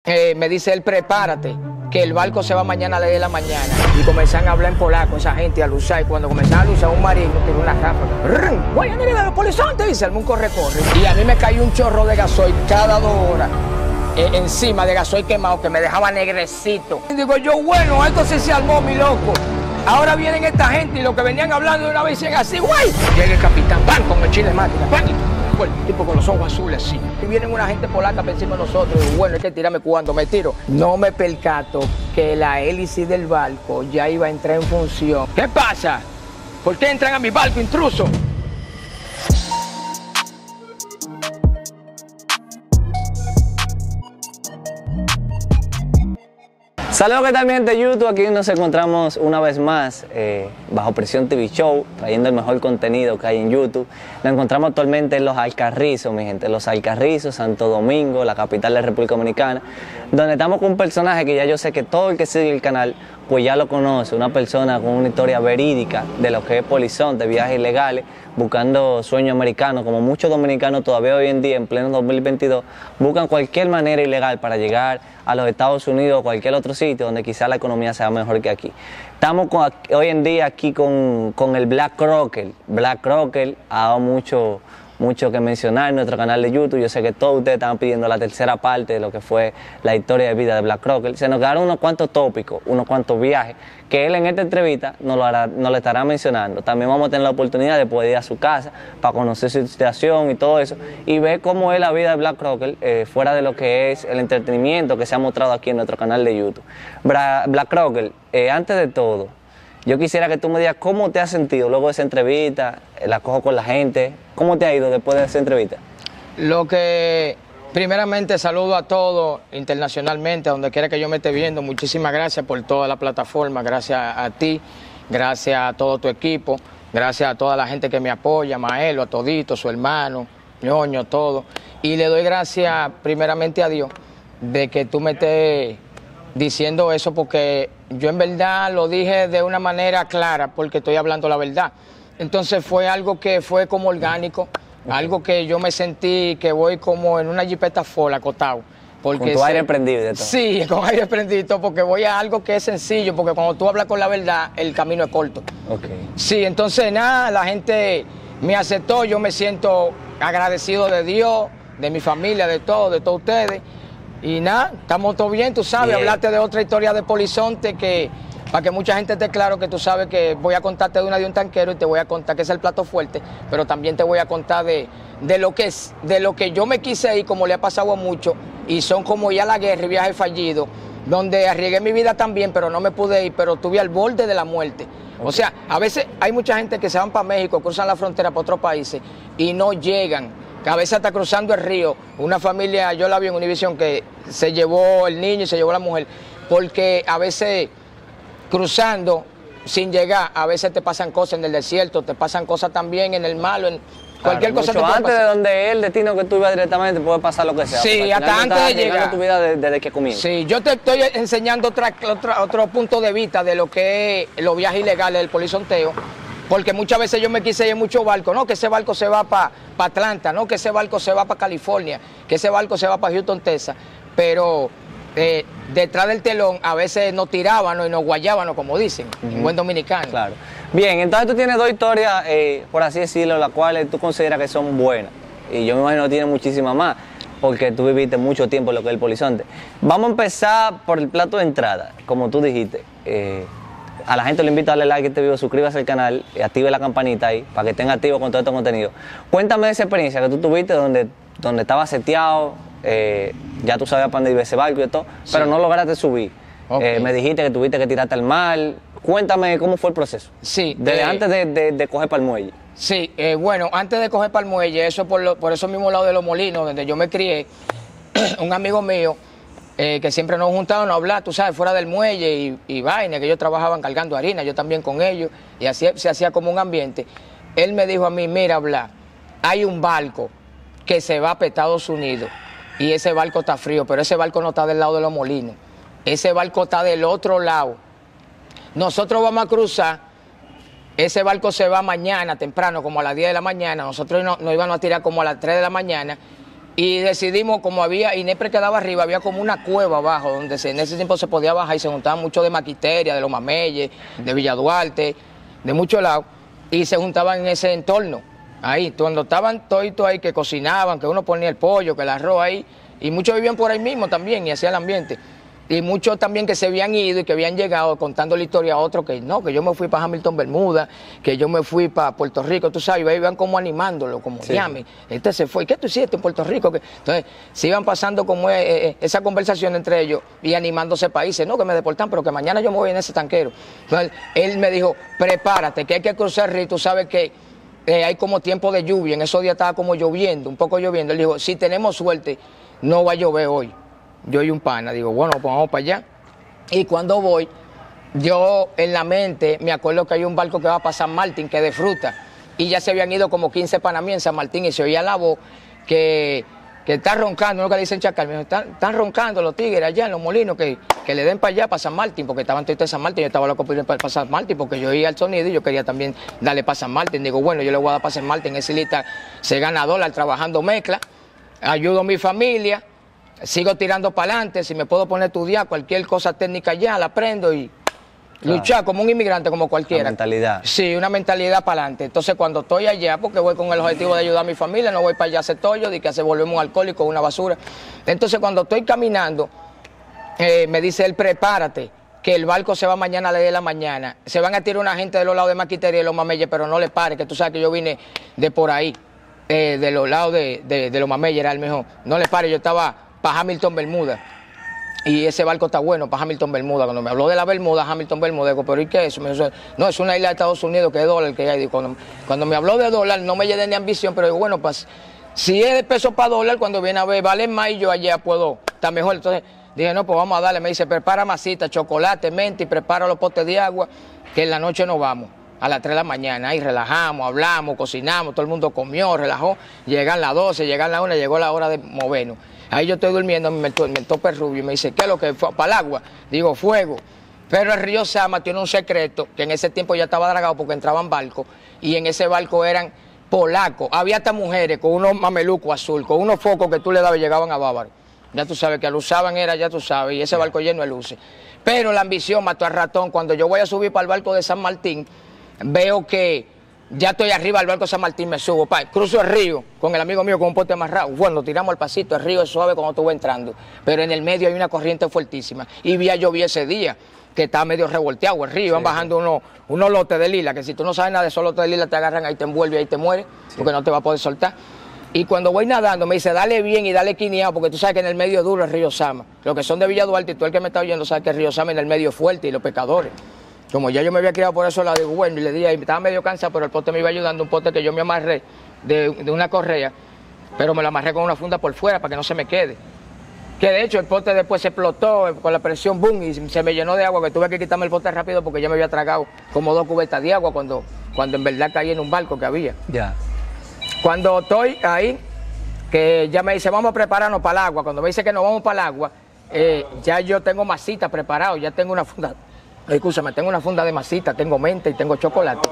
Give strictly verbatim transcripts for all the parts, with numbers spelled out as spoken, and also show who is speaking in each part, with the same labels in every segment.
Speaker 1: eh, me dice él, prepárate, que el barco se va mañana a las diez de la mañana. Y comenzaron a hablar en polaco, esa gente, a luchar. Y cuando comenzaron a luchar, un marino tiró una ráfaga. ¡Voy a venir a los polizontes! Y se armó un corre-corre. Y a mí me cayó un chorro de gasoil cada dos horas. Eh, encima de gasoil quemado, que me dejaba negrecito. Y digo yo, bueno, esto sí se armó, mi loco. Ahora vienen esta gente y lo que venían hablando de una vez dicen así, güey. Llega el capitán, pan, con el chile máquina, pan. El tipo con los ojos azules así. Y vienen una gente polaca por encima de nosotros. Y bueno, hay que tirarme cuando me tiro. No me percato que la hélice del barco ya iba a entrar en función. ¿Qué pasa? ¿Por qué entran a mi barco, intruso?
Speaker 2: Saludos, ¿qué tal, mi gente de YouTube? Aquí nos encontramos una vez más eh, bajo Presión T V Show, trayendo el mejor contenido que hay en YouTube. Nos encontramos actualmente en Los Alcarrizos, mi gente, Los Alcarrizos, Santo Domingo, la capital de la República Dominicana, donde estamos con un personaje que ya yo sé que todo el que sigue el canal pues ya lo conoce, una persona con una historia verídica de lo que es polizón, de viajes ilegales, buscando sueños americanos, como muchos dominicanos todavía hoy en día, en pleno dos mil veintidós, buscan cualquier manera ilegal para llegar a los Estados Unidos o cualquier otro sitio donde quizá la economía sea mejor que aquí. Estamos con, hoy en día aquí con, con el Black Crocker. Black Crocker ha dado mucho, mucho que mencionar en nuestro canal de YouTube. Yo sé que todos ustedes estaban pidiendo la tercera parte de lo que fue la historia de vida de Black Crocker. Se nos quedaron unos cuantos tópicos, unos cuantos viajes, que él en esta entrevista nos lo, hará, nos lo estará mencionando. También vamos a tener la oportunidad de poder ir a su casa para conocer su situación y todo eso, y ver cómo es la vida de Black Crocker eh, fuera de lo que es el entretenimiento que se ha mostrado aquí en nuestro canal de YouTube. Bra Black Crocker, eh, antes de todo, yo quisiera que tú me digas cómo te has sentido luego de esa entrevista, la cojo con la gente, ¿cómo te ha ido después de esa entrevista?
Speaker 1: Lo que, primeramente, saludo a todos internacionalmente, donde quiera que yo me esté viendo. Muchísimas gracias por toda la plataforma, gracias a ti, gracias a todo tu equipo, gracias a toda la gente que me apoya, Maelo, a todito, su hermano, ñoño, todo. Y le doy gracias primeramente a Dios de que tú me estés diciendo eso, porque yo en verdad lo dije de una manera clara, porque estoy hablando la verdad. Entonces fue algo que fue como orgánico, okay. Algo que yo me sentí que voy como en una jipeta Ford acotado. Porque
Speaker 2: con tu aire prendido y de todo.
Speaker 1: Sí, con aire prendido, porque voy a algo que es sencillo, porque cuando tú hablas con la verdad, el camino es corto.
Speaker 2: Okay.
Speaker 1: Sí, entonces nada, la gente me aceptó, yo me siento agradecido de Dios, de mi familia, de todo, de todos ustedes. Y nada, estamos todo bien, tú sabes, bien. Hablaste de otra historia de polizonte que, para que mucha gente esté claro que tú sabes que voy a contarte de una de un tanquero y te voy a contar que es el plato fuerte, pero también te voy a contar de, de, lo que es, de lo que yo me quise ir, como le ha pasado a muchos, y son como ya la guerra y viajes fallidos, donde arriesgué mi vida también, pero no me pude ir, pero estuve al borde de la muerte. Okay. O sea, a veces hay mucha gente que se van para México, cruzan la frontera para otros países y no llegan. Que a veces está cruzando el río, una familia, yo la vi en Univision, que se llevó el niño y se llevó la mujer, porque a veces cruzando sin llegar, a veces te pasan cosas en el desierto, te pasan cosas también en el malo, en cualquier
Speaker 2: claro,
Speaker 1: cosa te
Speaker 2: puede
Speaker 1: puede
Speaker 2: antes
Speaker 1: pasar.
Speaker 2: de donde es el destino que tú ibas directamente, puede pasar lo que sea.
Speaker 1: Sí, hasta antes de llegar.
Speaker 2: Tu vida desde, desde que comienza.
Speaker 1: Sí, yo te estoy enseñando otra, otra, otro punto de vista de lo que es los viajes ilegales del polizonteo. Porque muchas veces yo me quise ir en muchos barcos, no, que ese barco se va para pa Atlanta, no, que ese barco se va para California, que ese barco se va para Houston, Texas, pero eh, detrás del telón a veces nos tirábamos y nos guayábamos, como dicen, uh-huh. En buen dominicano.
Speaker 2: Claro. Bien, entonces tú tienes dos historias, eh, por así decirlo, las cuales tú consideras que son buenas, y yo me imagino que tienes muchísimas más, porque tú viviste mucho tiempo en lo que es el polizonte. Vamos a empezar por el plato de entrada, como tú dijiste. Eh, A la gente le invito a darle like a este video, suscríbase al canal y active la campanita ahí para que estén activos con todo este contenido. Cuéntame de esa experiencia que tú tuviste donde, donde estabas seteado, eh, ya tú sabías para dónde iba ese barco y todo, sí. Pero no lograste subir. Okay. Eh, me dijiste que tuviste que tirarte al mar. Cuéntame cómo fue el proceso.
Speaker 1: Sí.
Speaker 2: Desde
Speaker 1: eh,
Speaker 2: antes de, de, de coger para el muelle.
Speaker 1: Sí, eh, bueno, antes de coger para el muelle, eso por, lo, por esos mismos lados de Los Molinos, donde yo me crié, un amigo mío, Eh, que siempre nos juntábamos a hablar, tú sabes, fuera del muelle y, y vaina, que ellos trabajaban cargando harina, yo también con ellos, y así se hacía como un ambiente. Él me dijo a mí, mira, Bla, hay un barco que se va para Estados Unidos, y ese barco está frío, pero ese barco no está del lado de Los Molinos, ese barco está del otro lado. Nosotros vamos a cruzar, ese barco se va mañana temprano, como a las diez de la mañana, nosotros nos, nos íbamos a tirar como a las tres de la mañana, Y decidimos, como había, Inepre quedaba arriba, había como una cueva abajo, donde se, en ese tiempo se podía bajar y se juntaban mucho de Maquiteria, de Los Mameyes, de Villa Duarte, de muchos lados, y se juntaban en ese entorno. Ahí, cuando estaban toditos ahí que cocinaban, que uno ponía el pollo, que el arroz ahí, y muchos vivían por ahí mismo también y hacía el ambiente. Y muchos también que se habían ido y que habían llegado contando la historia a otros que no, que yo me fui para Hamilton, Bermuda, que yo me fui para Puerto Rico, tú sabes, y ahí iban como animándolo, como
Speaker 2: sí.
Speaker 1: llame, este se fue, ¿qué tú hiciste en Puerto Rico? Entonces, se iban pasando como eh, eh, esa conversación entre ellos y animándose países, no, que me deportan, pero que mañana yo me voy en ese tanquero. Entonces, él me dijo, prepárate, que hay que cruzar el río, tú sabes que eh, hay como tiempo de lluvia, en esos días estaba como lloviendo, un poco lloviendo. Él dijo, si tenemos suerte, no va a llover hoy. Yo y un pana, digo, bueno, pues vamos para allá. Y cuando voy, yo en la mente me acuerdo que hay un barco que va para San Martín, que es de fruta. Y ya se habían ido como quince panamíes en San Martín y se oía la voz que, que está roncando, lo que dicen Chacal, me dijo, están, están roncando los tigres allá en los molinos, que, que le den para allá, para San Martín, porque estaban todos en San Martín, yo estaba loco por ir para, para San Martín, porque yo oía el sonido y yo quería también darle para San Martín. Digo, bueno, yo le voy a dar para San Martín, ese lista se gana dólar trabajando mezcla, ayudo a mi familia. Sigo tirando para adelante, si me puedo poner a estudiar cualquier cosa técnica ya, la aprendo y claro. Luchar como un inmigrante, como cualquiera.
Speaker 2: Una mentalidad.
Speaker 1: Sí, una mentalidad para adelante. Entonces cuando estoy allá, porque voy con el objetivo de ayudar a mi familia, no voy para allá a hacer tollo, de que se volvemos un alcohólico, una basura. Entonces cuando estoy caminando, eh, me dice él, prepárate, que el barco se va mañana a las diez de la mañana. Se van a tirar una gente de los lados de Maquiteria y Los Mameyes, pero no le pare, que tú sabes que yo vine de por ahí, eh, de los lados de, de, de Los Mameyes, era el mejor. No le pare, yo estaba para Hamilton, Bermuda. Y ese barco está bueno para Hamilton, Bermuda. Cuando me habló de la Bermuda, Hamilton, Bermuda, digo, pero ¿y qué es eso? Me dijo, no, es una isla de Estados Unidos que es dólar que hay. Digo, cuando, cuando me habló de dólar, no me llené ni ambición, pero digo, bueno, pues si es de peso para dólar, cuando viene a ver, vale más y yo allá puedo estar mejor. Entonces dije, no, pues vamos a darle. Me dice, prepara masita, chocolate, menta y prepara los potes de agua, que en la noche nos vamos. A las tres de la mañana, ahí relajamos, hablamos, cocinamos, todo el mundo comió, relajó. Llegan las doce, llegan las una, llegó la hora de movernos. Ahí yo estoy durmiendo, me, me topa el rubio y me dice, ¿qué es lo que fue? ¿Para el agua? Digo, fuego. Pero el río Sama tiene un secreto, que en ese tiempo ya estaba dragado porque entraban barcos, y en ese barco eran polacos. Había hasta mujeres con unos mamelucos azul, con unos focos que tú le dabas y llegaban a Bávaro. Ya tú sabes, que alusaban era, ya tú sabes, y ese barco lleno de luces. Pero la ambición mató al ratón. Cuando yo voy a subir para el barco de San Martín, veo que ya estoy arriba del barco de San Martín, me subo, pa, cruzo el río con el amigo mío con un pote amarrado. Bueno, tiramos al pasito, el río es suave cuando tú vas entrando, pero en el medio hay una corriente fuertísima. Y vi a llover ese día, que estaba medio revolteado el río, sí, van bajando sí. unos, unos lotes de lila, que si tú no sabes nada de esos lotes de lila, te agarran, ahí te envuelve, ahí te mueres, sí. porque no te va a poder soltar. Y cuando voy nadando, me dice, dale bien y dale quineado, porque tú sabes que en el medio duro el río Sama. Los que son de Villa Duarte, y tú el que me está oyendo, sabes que el río Sama en el medio es fuerte, y los pescadores. Como ya yo me había criado por eso, la digo, bueno, y le dije, y estaba medio cansado, pero el pote me iba ayudando, un pote que yo me amarré de, de una correa, pero me lo amarré con una funda por fuera para que no se me quede. Que de hecho el pote después se explotó con la presión, boom, y se me llenó de agua, que tuve que quitarme el pote rápido porque ya me había tragado como dos cubetas de agua cuando, cuando en verdad caí en un barco que había.
Speaker 2: Ya.
Speaker 1: Cuando estoy ahí, que ya me dice, vamos a prepararnos para el agua, cuando me dice que nos vamos para el agua, eh, ya yo tengo masita preparado, ya tengo una funda. Escúchame, tengo una funda de masita, tengo menta y tengo chocolate.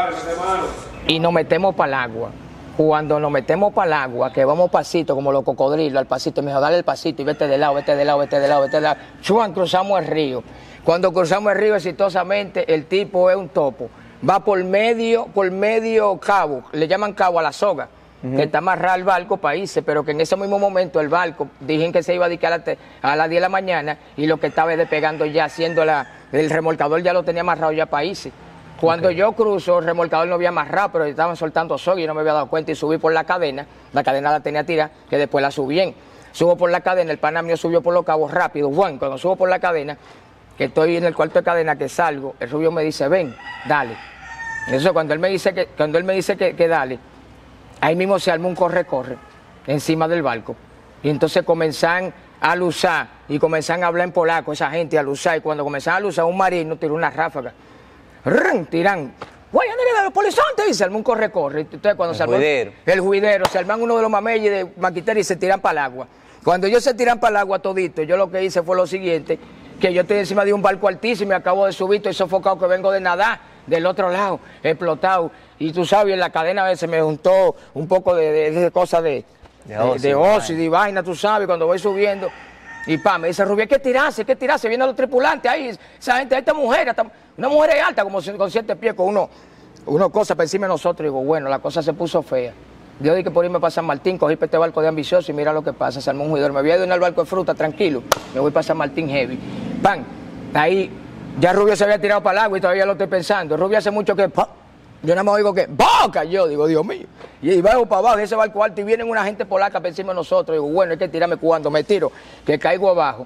Speaker 1: Y nos metemos para el agua. Cuando nos metemos para el agua, que vamos pasito, como los cocodrilos, al pasito, me dijo, dale el pasito y vete de lado, vete de lado, vete de lado, vete de lado. Chuan, cruzamos el río. Cuando cruzamos el río exitosamente, el tipo es un topo. Va por medio, por medio cabo, le llaman cabo a la soga, uh-huh. que está amarrado al barco para irse, pero que en ese mismo momento el barco, dijeron que se iba a dedicar a, a las diez de la mañana y lo que estaba despegando ya, haciendo la... El remolcador ya lo tenía amarrado ya para irse. Cuando okay. yo cruzo, el remolcador no había amarrado, pero estaban soltando soga y no me había dado cuenta y subí por la cadena. La cadena la tenía tirada, que después la subí bien. Subo por la cadena, el pana mío subió por los cabos rápido. Bueno, cuando subo por la cadena, que estoy en el cuarto de cadena, que salgo, el rubio me dice, ven, dale. Eso cuando él me dice que, cuando él me dice que, que dale, ahí mismo se armó un corre-corre encima del barco. Y entonces comenzan a luzar y comenzaron a hablar en polaco, esa gente a luzar, y cuando comenzaron a luzar, un marino tiró una ráfaga, ¡rum! Tiran, ¡guay, de los polizontes! Y se armó un corre-corre. Entonces cuando
Speaker 2: el
Speaker 1: se armó
Speaker 2: juidero. el
Speaker 1: juidero, se arman uno de los mameyes de Maquiteria y se tiran para el agua. Cuando ellos se tiran para el agua todito, yo lo que hice fue lo siguiente, que yo estoy encima de un barco altísimo y acabo de subir, estoy sofocado que vengo de nadar, del otro lado, explotado, y tú sabes, en la cadena a veces me juntó un poco de, de, de cosas de
Speaker 2: De ocio,
Speaker 1: de, de ocio y de vaina, tú sabes, cuando voy subiendo. Y pa, me dice, Rubio, hay que tirarse, hay que tirarse, vienen los tripulantes ahí, esa gente, esta mujer, esta, una mujer es alta, como con siete pies, con uno, uno cosa para encima de nosotros. Y digo, bueno, la cosa se puso fea. Yo dije que por irme para San Martín, cogí para este barco de ambicioso y mira lo que pasa, se armó un juidor. Me había ido en el barco de fruta, tranquilo, me voy para San Martín heavy. Pan, ahí, ya Rubio se había tirado para el agua y todavía lo estoy pensando. Rubio hace mucho que, pa, yo nada más oigo que, ¡boca! Yo digo, Dios mío. Y bajo para abajo de ese barco alto y vienen una gente polaca para encima de nosotros. Digo, bueno, hay que tirarme cuando me tiro, que caigo abajo.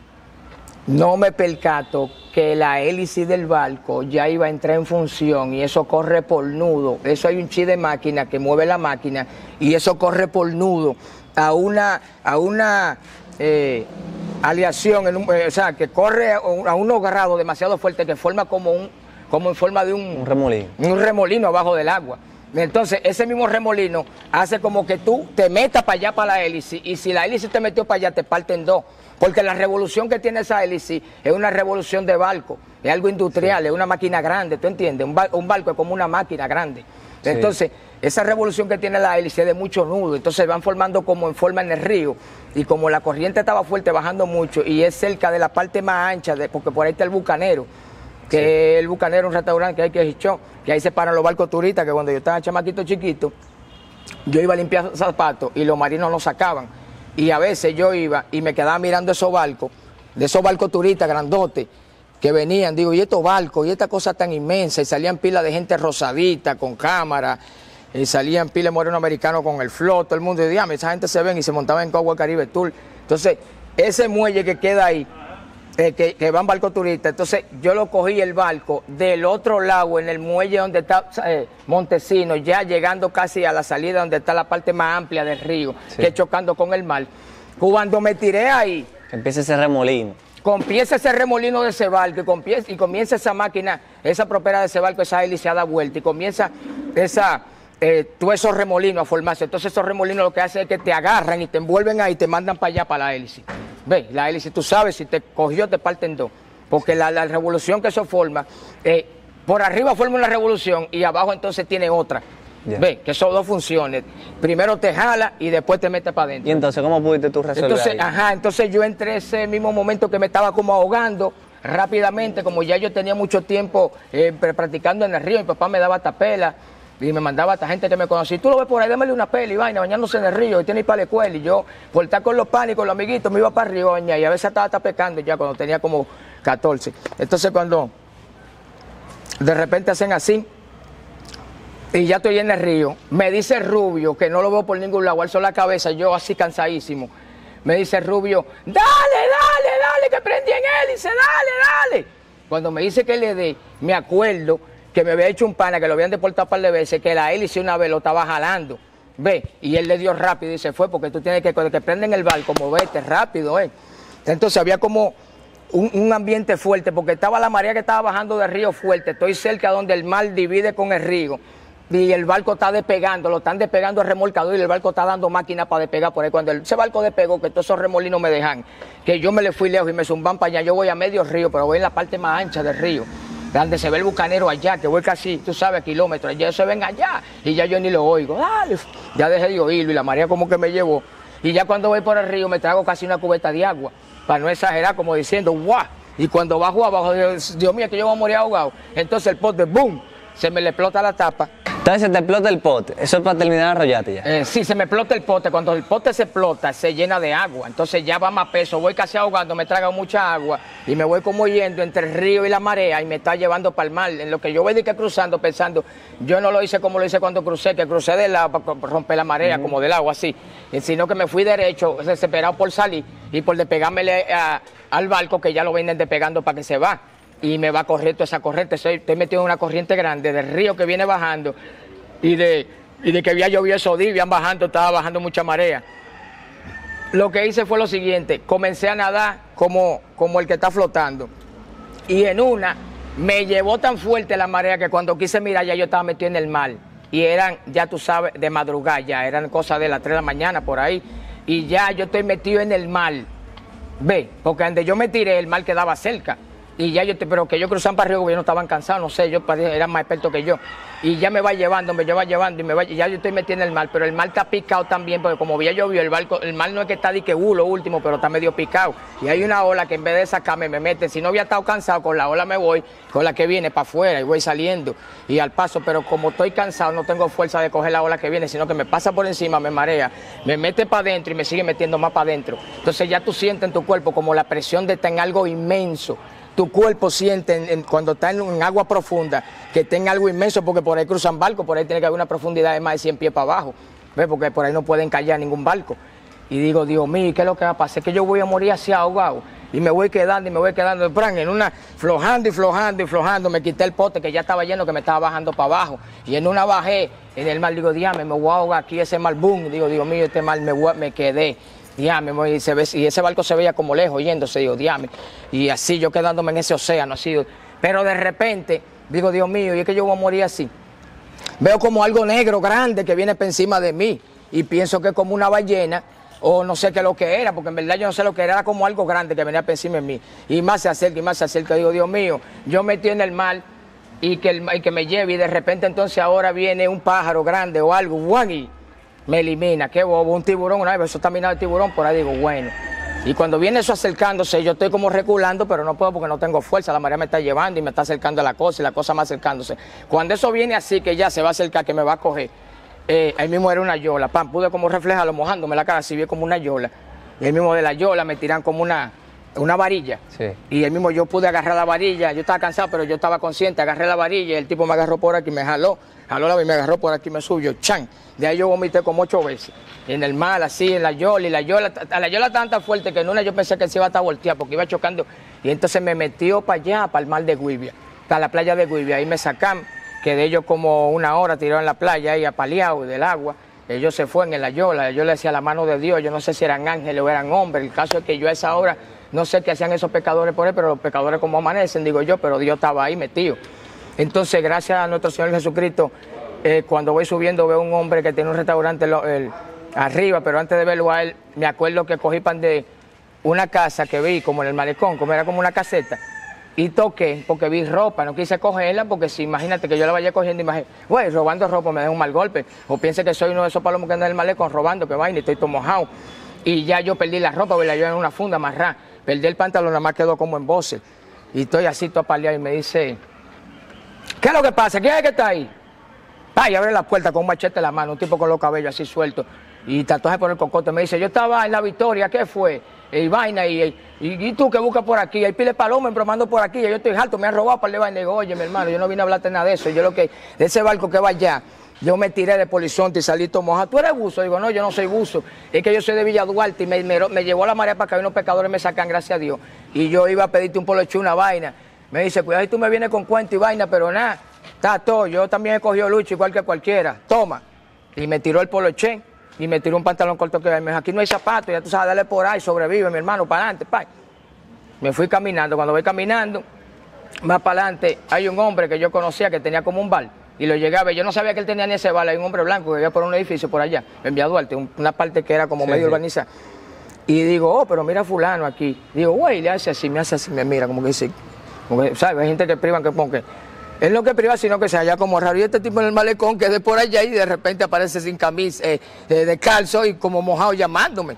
Speaker 1: No me percato que la hélice del barco ya iba a entrar en función y eso corre por nudo. Eso hay un chi de máquina que mueve la máquina y eso corre por nudo a una, a una eh, aleación, en un, eh, o sea, que corre a, a unos grados demasiado fuertes que forma como un, como en forma de un,
Speaker 2: un remolino.
Speaker 1: Un remolino abajo del agua. Entonces, ese mismo remolino hace como que tú te metas para allá para la hélice y si la hélice te metió para allá te parte en dos. Porque la revolución que tiene esa hélice es una revolución de barco, es algo industrial, sí. Es una máquina grande, ¿tú entiendes? Un, bar, un barco es como una máquina grande. Sí. Entonces, esa revolución que tiene la hélice es de mucho nudo, entonces van formando como en forma en el río, y como la corriente estaba fuerte, bajando mucho, y es cerca de la parte más ancha, de, porque por ahí está el Bucanero, que sí. Es el Bucanero, un restaurante que hay que hichó, que ahí se paran los barcos turistas, que cuando yo estaba chamaquito chiquito, yo iba a limpiar zapatos y los marinos los sacaban. Y a veces yo iba y me quedaba mirando esos barcos, de esos barcos turistas grandotes, que venían, digo, y estos barcos, y esta cosa tan inmensa, y salían pilas de gente rosadita, con cámara, y salían pilas de morenos americanos con el flot, todo el mundo, y dígame, esa gente se ven y se montaban en Cagua Caribe Tour. Entonces, ese muelle que queda ahí, eh, que, que van barcos turistas, entonces yo lo cogí el barco del otro lado, en el muelle donde está eh, Montesino, ya llegando casi a la salida donde está la parte más amplia del río, sí. Que chocando con el mar. Cuando me tiré ahí,
Speaker 2: empieza ese remolino.
Speaker 1: Comienza ese remolino de ese barco y comienza, y comienza esa máquina, esa propera de ese barco, esa hélice a dar vuelta y comienza esa, eh, todos esos remolinos a formarse. Entonces esos remolinos lo que hacen es que te agarran y te envuelven ahí y te mandan para allá, para la hélice. Ve, la hélice, tú sabes, si te cogió te parten dos, porque la, la revolución que eso forma, eh, por arriba forma una revolución y abajo entonces tiene otra. Yeah. Ve, que son dos funciones. Primero te jala y después te mete para adentro.
Speaker 2: ¿Y entonces cómo pudiste tú resolver?
Speaker 1: Entonces,
Speaker 2: ahí?
Speaker 1: ajá, entonces yo entré ese mismo momento que me estaba como ahogando rápidamente, como ya yo tenía mucho tiempo eh, practicando en el río, mi papá me daba tapela y me mandaba a esta gente que me conocía. Tú lo ves por ahí, démele una pela y vaina, bañándose en el río, y tiene ir para la escuela. Y yo, por estar con los panes y con los amiguitos, me iba para arriba a bañar. Y a veces estaba tapecando ya cuando tenía como catorce. Entonces cuando de repente hacen así, y ya estoy en el río, me dice Rubio, que no lo veo por ningún lado, alzo la cabeza, yo así cansadísimo. Me dice Rubio, dale, dale, dale, que prendí en hélice, dale, dale. Cuando me dice que le dé, me acuerdo que me había hecho un pana, que lo habían deportado un par de veces, que la hélice una vez lo estaba jalando. Ve, y él le dio rápido y se fue, porque tú tienes que, cuando te prenden el barco, moverte rápido, eh. Entonces había como un, un ambiente fuerte, porque estaba la marea que estaba bajando del río fuerte. Estoy cerca donde el mar divide con el río. Y el barco está despegando, lo están despegando el remolcador y el barco está dando máquina para despegar por ahí. Cuando el, ese barco despegó, que todos esos remolinos me dejan, que yo me le fui lejos y me zumban para allá. Yo voy a medio río, pero voy en la parte más ancha del río, donde se ve el Bucanero allá, que voy casi, tú sabes, kilómetros. Ya se ven allá y ya yo ni lo oigo. Dale, ya dejé de oírlo y la marea como que me llevó. Y ya cuando voy por el río me trago casi una cubeta de agua, para no exagerar, como diciendo, ¡guau! Y cuando bajo abajo, Dios, Dios mío, que yo voy a morir ahogado. Entonces el pote, ¡boom!, se me le explota la tapa.
Speaker 2: Entonces se te explota el pote, eso es para terminar de arrollarte ya.
Speaker 1: Eh, sí, se me explota el pote, cuando el pote se explota se llena de agua, entonces ya va más peso, voy casi ahogando, me traga mucha agua y me voy como yendo entre el río y la marea y me está llevando para el mar. En lo que yo voy de que cruzando pensando, yo no lo hice como lo hice cuando crucé, que crucé del lado para romper la marea, uh-huh. Como del agua así, sino que me fui derecho, desesperado por salir y por despegármele a, al barco que ya lo vienen despegando para que se va. Y me va corriendo esa corriente, estoy, estoy metido en una corriente grande del río que viene bajando y de, y de que había llovido esos días, iban bajando, estaba bajando mucha marea. Lo que hice fue lo siguiente, comencé a nadar como, como el que está flotando y en una me llevó tan fuerte la marea que cuando quise mirar ya yo estaba metido en el mar y eran, ya tú sabes, de madrugada ya, eran cosas de las tres de la mañana por ahí y ya yo estoy metido en el mar, ve, porque donde yo me tiré el mar quedaba cerca. Y ya yo, te, pero que yo cruzaban para arriba porque ellos no estaban cansados, no sé, yo eran más expertos que yo. Y ya me va llevando, me lleva llevando y me va, y ya yo estoy metiendo el mar, pero el mar está picado también, porque como había llovido, el barco, el mar no es que está de que uh, lo último, pero está medio picado. Y hay una ola que en vez de sacarme me mete, si no había estado cansado, con la ola me voy, con la que viene para afuera y voy saliendo. Y al paso, pero como estoy cansado, no tengo fuerza de coger la ola que viene, sino que me pasa por encima, me marea, me mete para adentro y me sigue metiendo más para adentro. Entonces ya tú sientes en tu cuerpo como la presión de estar en algo inmenso. Tu cuerpo siente en, en, cuando está en, en agua profunda que está en algo inmenso, porque por ahí cruzan barcos, por ahí tiene que haber una profundidad de más de cien pies para abajo, ¿ves? Porque por ahí no pueden callar ningún barco. Y digo, Dios mío, ¿qué es lo que va a pasar? Es que yo voy a morir así ahogado. Y me voy quedando y me voy quedando, en una, flojando y flojando y flojando, me quité el pote que ya estaba lleno, que me estaba bajando para abajo. Y en una bajé, en el mar, digo, diame, me voy a ahogar aquí, ese mar, boom. Digo, Dios mío, este mar, me, voy, me quedé. Diame, y, se ve, y ese barco se veía como lejos, yéndose, digo, diame. Y así yo quedándome en ese océano, así. Pero de repente, digo, Dios mío, y es que yo voy a morir así. Veo como algo negro, grande, que viene por encima de mí. Y pienso que es como una ballena, o no sé qué es lo que era, porque en verdad yo no sé lo que era, era como algo grande que venía por encima de mí. Y más se acerca, y más se acerca, digo, Dios mío, yo metí en el mar, y que, el, y que me lleve, y de repente entonces ahora viene un pájaro grande o algo, ¡guau! Y me elimina, qué bobo, un tiburón, una vez, eso está minado el tiburón, por ahí digo, bueno. Y cuando viene eso acercándose, yo estoy como reculando, pero no puedo porque no tengo fuerza, la marea me está llevando y me está acercando a la cosa y la cosa más acercándose. Cuando eso viene así, que ya se va a acercar, que me va a coger, eh, ahí mismo era una yola, pam, pude como reflejarlo mojándome la cara, así vi como una yola. Y ahí mismo de la yola me tiran como una, una varilla. Sí. Y ahí mismo yo pude agarrar la varilla, yo estaba cansado, pero yo estaba consciente, agarré la varilla y el tipo me agarró por aquí, me jaló, jaló la y me agarró por aquí, me subió, chan. De ahí yo vomité como ocho veces. En el mar, así, en la yola, y la yola, a la yola tan tan fuerte que en una yo pensé que se iba a estar volteada porque iba chocando. Y entonces me metió para allá, para el mar de Guibia, para la playa de Guibia. Ahí me sacan, quedé yo como una hora tirado en la playa, ahí apaleado del agua. Ellos se fueron en la yola, yo le decía la mano de Dios, yo no sé si eran ángeles o eran hombres. El caso es que yo a esa hora, no sé qué hacían esos pecadores por él, pero los pecadores como amanecen, digo yo, pero Dios estaba ahí metido. Entonces, gracias a nuestro Señor Jesucristo, Eh, cuando voy subiendo veo un hombre que tiene un restaurante lo, el, arriba, pero antes de verlo a él, me acuerdo que cogí pan de una casa que vi como en el malecón, como era como una caseta, y toqué porque vi ropa, no quise cogerla porque si imagínate que yo la vaya cogiendo, imagínate, güey, robando ropa me da un mal golpe, o piense que soy uno de esos palomos que andan en el malecón robando, que vaina, y estoy todo mojado, y ya yo perdí la ropa, la yo en una funda amarrada, perdí el pantalón, nada más quedó como en boxe, y estoy así todo apaleado y me dice, ¿qué es lo que pasa? ¿Quién es que está ahí? Pa, y abre la puerta con un machete en la mano, un tipo con los cabellos así sueltos y tatuaje por el cocote. Me dice, yo estaba en la Victoria, ¿qué fue? Y vaina, y, y, y tú que buscas por aquí, hay pile paloma embromando por aquí, y yo estoy alto, me han robado para de vaina. Y digo, oye, mi hermano, yo no vine a hablarte nada de eso, yo lo que, de ese barco que va allá, yo me tiré de Polizonte y salí todo mojado. ¿Tú eres buzo? Digo, no, yo no soy buzo, es que yo soy de Villa Duarte y me, me, me llevó la marea para acá y unos pescadores me sacan, gracias a Dios. Y yo iba a pedirte un poloche, una vaina. Me dice, cuidado si tú me vienes con cuento y vaina, pero nada. Está todo, yo también he cogido lucha igual que cualquiera, toma. Y me tiró el poloché y me tiró un pantalón corto que me dijo, aquí no hay zapatos, ya tú sabes, dale por ahí, sobrevive mi hermano, para adelante, pa. Me fui caminando, cuando voy caminando, más para adelante, hay un hombre que yo conocía que tenía como un bar, y lo llegué a ver, yo no sabía que él tenía ni ese bar, hay un hombre blanco que vivía por un edificio por allá, en Villa Duarte, una parte que era como sí, medio sí. urbanizada. Y digo, oh, pero mira fulano aquí. Digo, güey, le hace así, me hace así, me mira, como que dice, como que, ¿sabes? Hay gente que privan que como que... Es lo que priva, sino que se halla como raro. Y este tipo en el malecón que de por allá y de repente aparece sin camisa, eh, eh, de calzo y como mojado llamándome.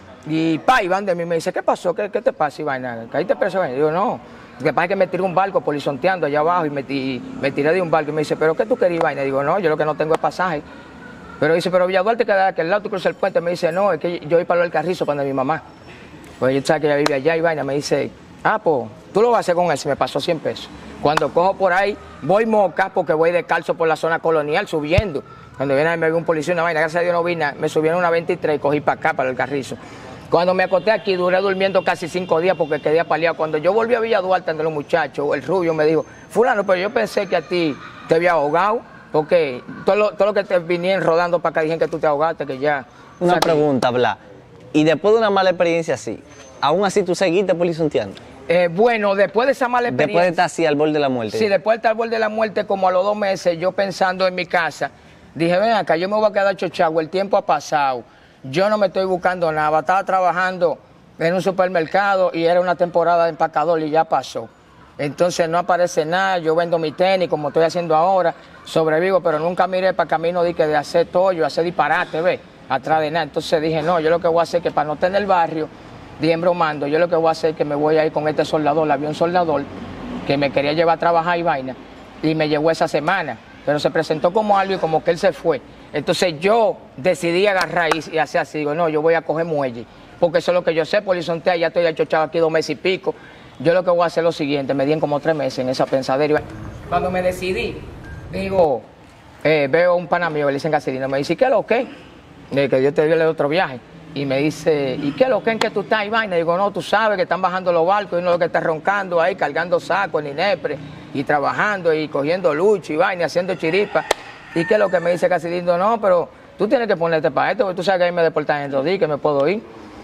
Speaker 1: Y pa, Iván de mí me dice, ¿qué pasó? ¿Qué, qué te pasa, Iván? ¿Caíste preso? Y digo, no. Lo que pasa es que me tiré un barco polizonteando allá abajo y me, y me tiré de un barco. Y me dice, ¿pero qué tú querías, Iván? Y digo, no, yo lo que no tengo es pasaje. Pero dice, pero Villa Duarte queda de aquel lado, tú cruzas el puente. Me dice, no, es que yo voy para el Carrizo cuando mi mamá. Pues yo sabes que ella vive allá y vaina. Me dice, ah, pues, tú lo vas a hacer con él. Se me pasó cien pesos. Cuando cojo por ahí, voy moca porque voy descalzo por la zona colonial subiendo. Cuando viene me ve un policía, una vaina, gracias a Dios no vine, me subieron una veintitrés y cogí para acá, para el Carrizo. Cuando me acosté aquí, duré durmiendo casi cinco días porque quedé apaleado. Cuando yo volví a Villa Duarte, ante los muchachos, el rubio me dijo, fulano, pero yo pensé que a ti te había ahogado, porque todo lo, todo lo que te vinieron rodando para acá dijeron que tú te ahogaste, que ya...
Speaker 2: Una
Speaker 1: o sea,
Speaker 2: pregunta, Bla. Y después de una mala experiencia así, ¿aún así tú seguiste polizonteando?
Speaker 1: Eh, bueno, después de esa mala experiencia...
Speaker 2: Después de estar así al borde de la muerte.
Speaker 1: Sí, después de estar al borde de la muerte, como a los dos meses, yo pensando en mi casa, dije, ven acá, yo me voy a quedar chochagua, el tiempo ha pasado, yo no me estoy buscando nada, estaba trabajando en un supermercado y era una temporada de empacador y ya pasó. entonces no aparece nada, yo vendo mi tenis como estoy haciendo ahora, sobrevivo, pero nunca miré para camino de, que de hacer tollo, hacer disparate, ¿ves? Atrás de nada. Entonces dije, no, yo lo que voy a hacer es que para no estar en el barrio, dije bromando, yo lo que voy a hacer es que me voy a ir con este soldador, había un soldador que me quería llevar a trabajar y vaina, y me llevó esa semana, pero se presentó como algo y como que él se fue. Entonces yo decidí agarrar y, y hacer así, digo, no, yo voy a coger muelle, porque eso es lo que yo sé, Polizontea, ya estoy achochado aquí dos meses y pico. Yo lo que voy a hacer es lo siguiente, me di en como tres meses en esa pensadera. Cuando me decidí, digo, eh, veo un pana mío, le dicen Gasolina, me dice, ¿qué es lo que? Que Dios te dio el otro viaje. Y me dice, ¿y qué es lo que en que tú estás y vaina? Digo, no, tú sabes que están bajando los barcos y uno lo que está roncando ahí, cargando sacos en Inepre, y trabajando y cogiendo lucho y vaina, haciendo chiripa. ¿Y qué es lo que me dice Gasolina? No, pero tú tienes que ponerte para esto, porque tú sabes que ahí me deportan en dos días, que me puedo ir.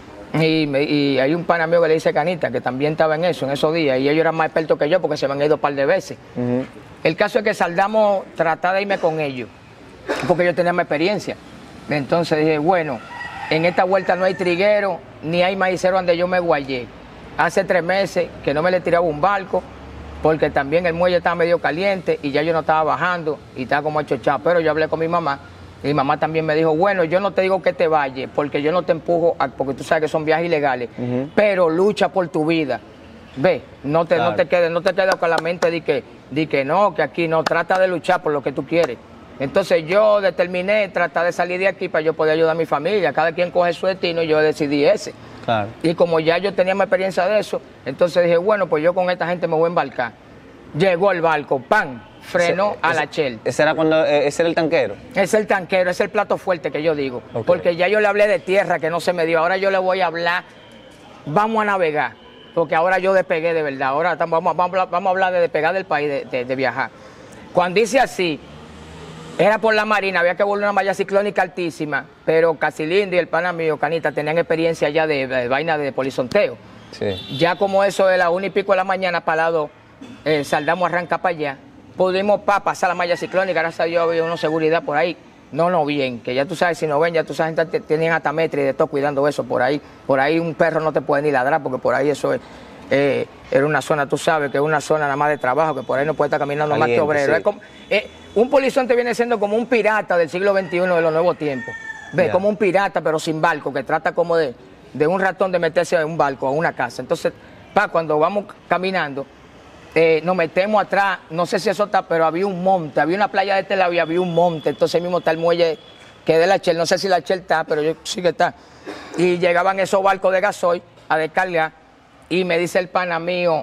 Speaker 1: Y, me, y hay un pana mío que le dice Canita, que también estaba en eso, en esos días, y ellos eran más expertos que yo porque se me han ido un par de veces. Uh-huh. El caso es que saldamos, tratar de irme con ellos, porque yo tenía más experiencia. Entonces dije, bueno, en esta vuelta no hay triguero, ni hay maicero donde yo me guayé. Hace tres meses que no me le tiraba un barco, porque también el muelle estaba medio caliente y ya yo no estaba bajando y estaba como achochado. Pero yo hablé con mi mamá. Mi mamá también me dijo, bueno, yo no te digo que te vayas, porque yo no te empujo, a, porque tú sabes que son viajes ilegales, uh-huh. pero lucha por tu vida. Ve, no te, claro. no te quedes, no te quedes con la mente de que, de que no, que aquí no, trata de luchar por lo que tú quieres. Entonces yo determiné tratar de salir de aquí para yo poder ayudar a mi familia. Cada quien coge su destino y yo decidí ese. Claro. Y como ya yo tenía más experiencia de eso, entonces dije, bueno, pues yo con esta gente me voy a embarcar. Llegó el barco, ¡pam! Frenó ese, a la Shell.
Speaker 2: ¿Ese era, cuando, ese era el tanquero?
Speaker 1: Es el tanquero, es el plato fuerte que yo digo. Okay. Porque ya yo le hablé de tierra, que no se me dio. Ahora yo le voy a hablar, vamos a navegar. Porque ahora yo despegué de verdad. Ahora vamos, vamos, a, hablar, vamos a hablar de despegar del país, de, de, de viajar. Cuando dice así, era por la marina, había que volar una malla ciclónica altísima, pero Casilindo y el pana mío, Canita, tenían experiencia ya de, de, de vaina de polizonteo. Sí. Ya como eso de la una y pico de la mañana, para lado, eh, saldamos a arrancar para allá. Pudimos pa, pasar la malla ciclónica, gracias a Dios había una seguridad por ahí. No, no, bien, que ya tú sabes, si no ven, ya tú sabes, gente tienen hasta metro y de todo cuidando eso por ahí. Por ahí un perro no te puede ni ladrar, porque por ahí eso es, eh, era una zona, tú sabes, que es una zona nada más de trabajo, que por ahí no puede estar caminando Caliente, más que obrero. Sí. Es como, eh, un polizonte viene siendo como un pirata del siglo veintiuno de los nuevos tiempos. Ve, yeah. como un pirata, pero sin barco, que trata como de, de un ratón de meterse en un barco, a una casa. Entonces, pa, cuando vamos caminando, Eh, nos metemos atrás, no sé si eso está, pero había un monte, había una playa de este lado y había un monte, entonces mismo está el muelle que es de la Shell, no sé si la Shell está, pero yo sí que está. Y llegaban esos barcos de gasoil a descargar y me dice el pana mío,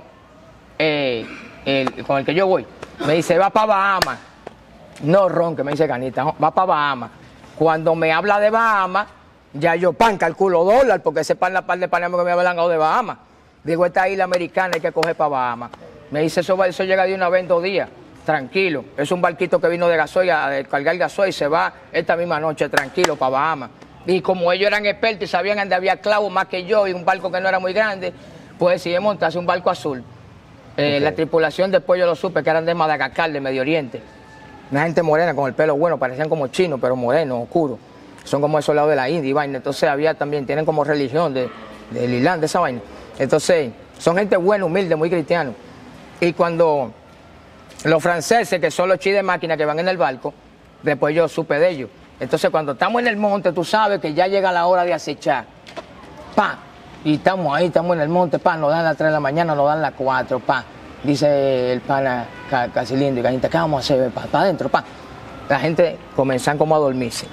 Speaker 1: eh, el, con el que yo voy, me dice, va para Bahamas. No ronque, me dice Canita, va para Bahamas. Cuando me habla de Bahamas, ya yo pan, calculo dólar, porque ese pan, la par de panamá que me hablan de Bahamas. Digo, esta isla americana hay que coger para Bahamas. Me dice, eso, eso llega de una vez en dos días, tranquilo. Es un barquito que vino de gasoil a descargar gasoil y se va esta misma noche, tranquilo, para Bahamas. Y como ellos eran expertos y sabían dónde había clavos más que yo y un barco que no era muy grande, pues decidí montarse un barco azul. Eh, okay. La tripulación después yo lo supe que eran de Madagascar, de Medio Oriente. Una gente morena con el pelo bueno, parecían como chinos, pero morenos, oscuros. Son como esos lados de la India y vaina. Entonces había también, tienen como religión de, del Islam, de esa vaina. Entonces, son gente buena, humilde, muy cristiano. Y cuando los franceses, que son los chi de máquina que van en el barco, después yo supe de ellos. Entonces, cuando estamos en el monte, tú sabes que ya llega la hora de acechar. Pa, y estamos ahí, estamos en el monte, pa, nos dan las tres de la mañana, nos dan las cuatro, pa. Dice el pana Casilindo y Canita, ¿qué vamos a hacer? Pa, pa adentro, pa. La gente comenzan como a dormirse.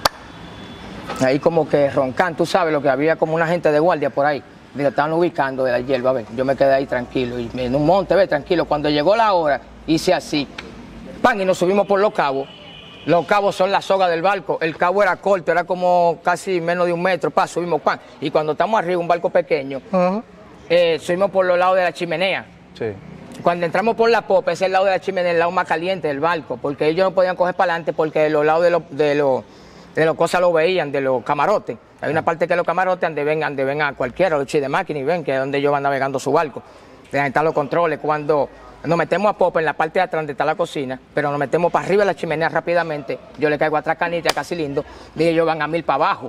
Speaker 1: Ahí como que roncan, tú sabes lo que había como una gente de guardia por ahí. Me estaban ubicando de la hierba, ve. Yo me quedé ahí tranquilo, y en un monte, ve, tranquilo. Cuando llegó la hora, hice así, pan, y nos subimos por los cabos. Los cabos son la soga del barco. El cabo era corto, era como casi menos de un metro, pa, subimos, pan. Y cuando estamos arriba, un barco pequeño, uh-huh. eh, subimos por los lados de la chimenea. Sí. Cuando entramos por la popa, ese es el lado de la chimenea, el lado más caliente del barco, porque ellos no podían coger para adelante porque de los lados de los de los de los cosas lo veían, de los camarotes. Hay una parte que los camarotes donde ven, donde ven a cualquiera, los chi de máquina y ven que es donde ellos van navegando su barco. Dejan estar los controles. Cuando nos metemos a popa en la parte de atrás donde está la cocina, pero nos metemos para arriba de la chimenea rápidamente, yo le caigo atrás Canita, casi lindo, y ellos van a mil para abajo.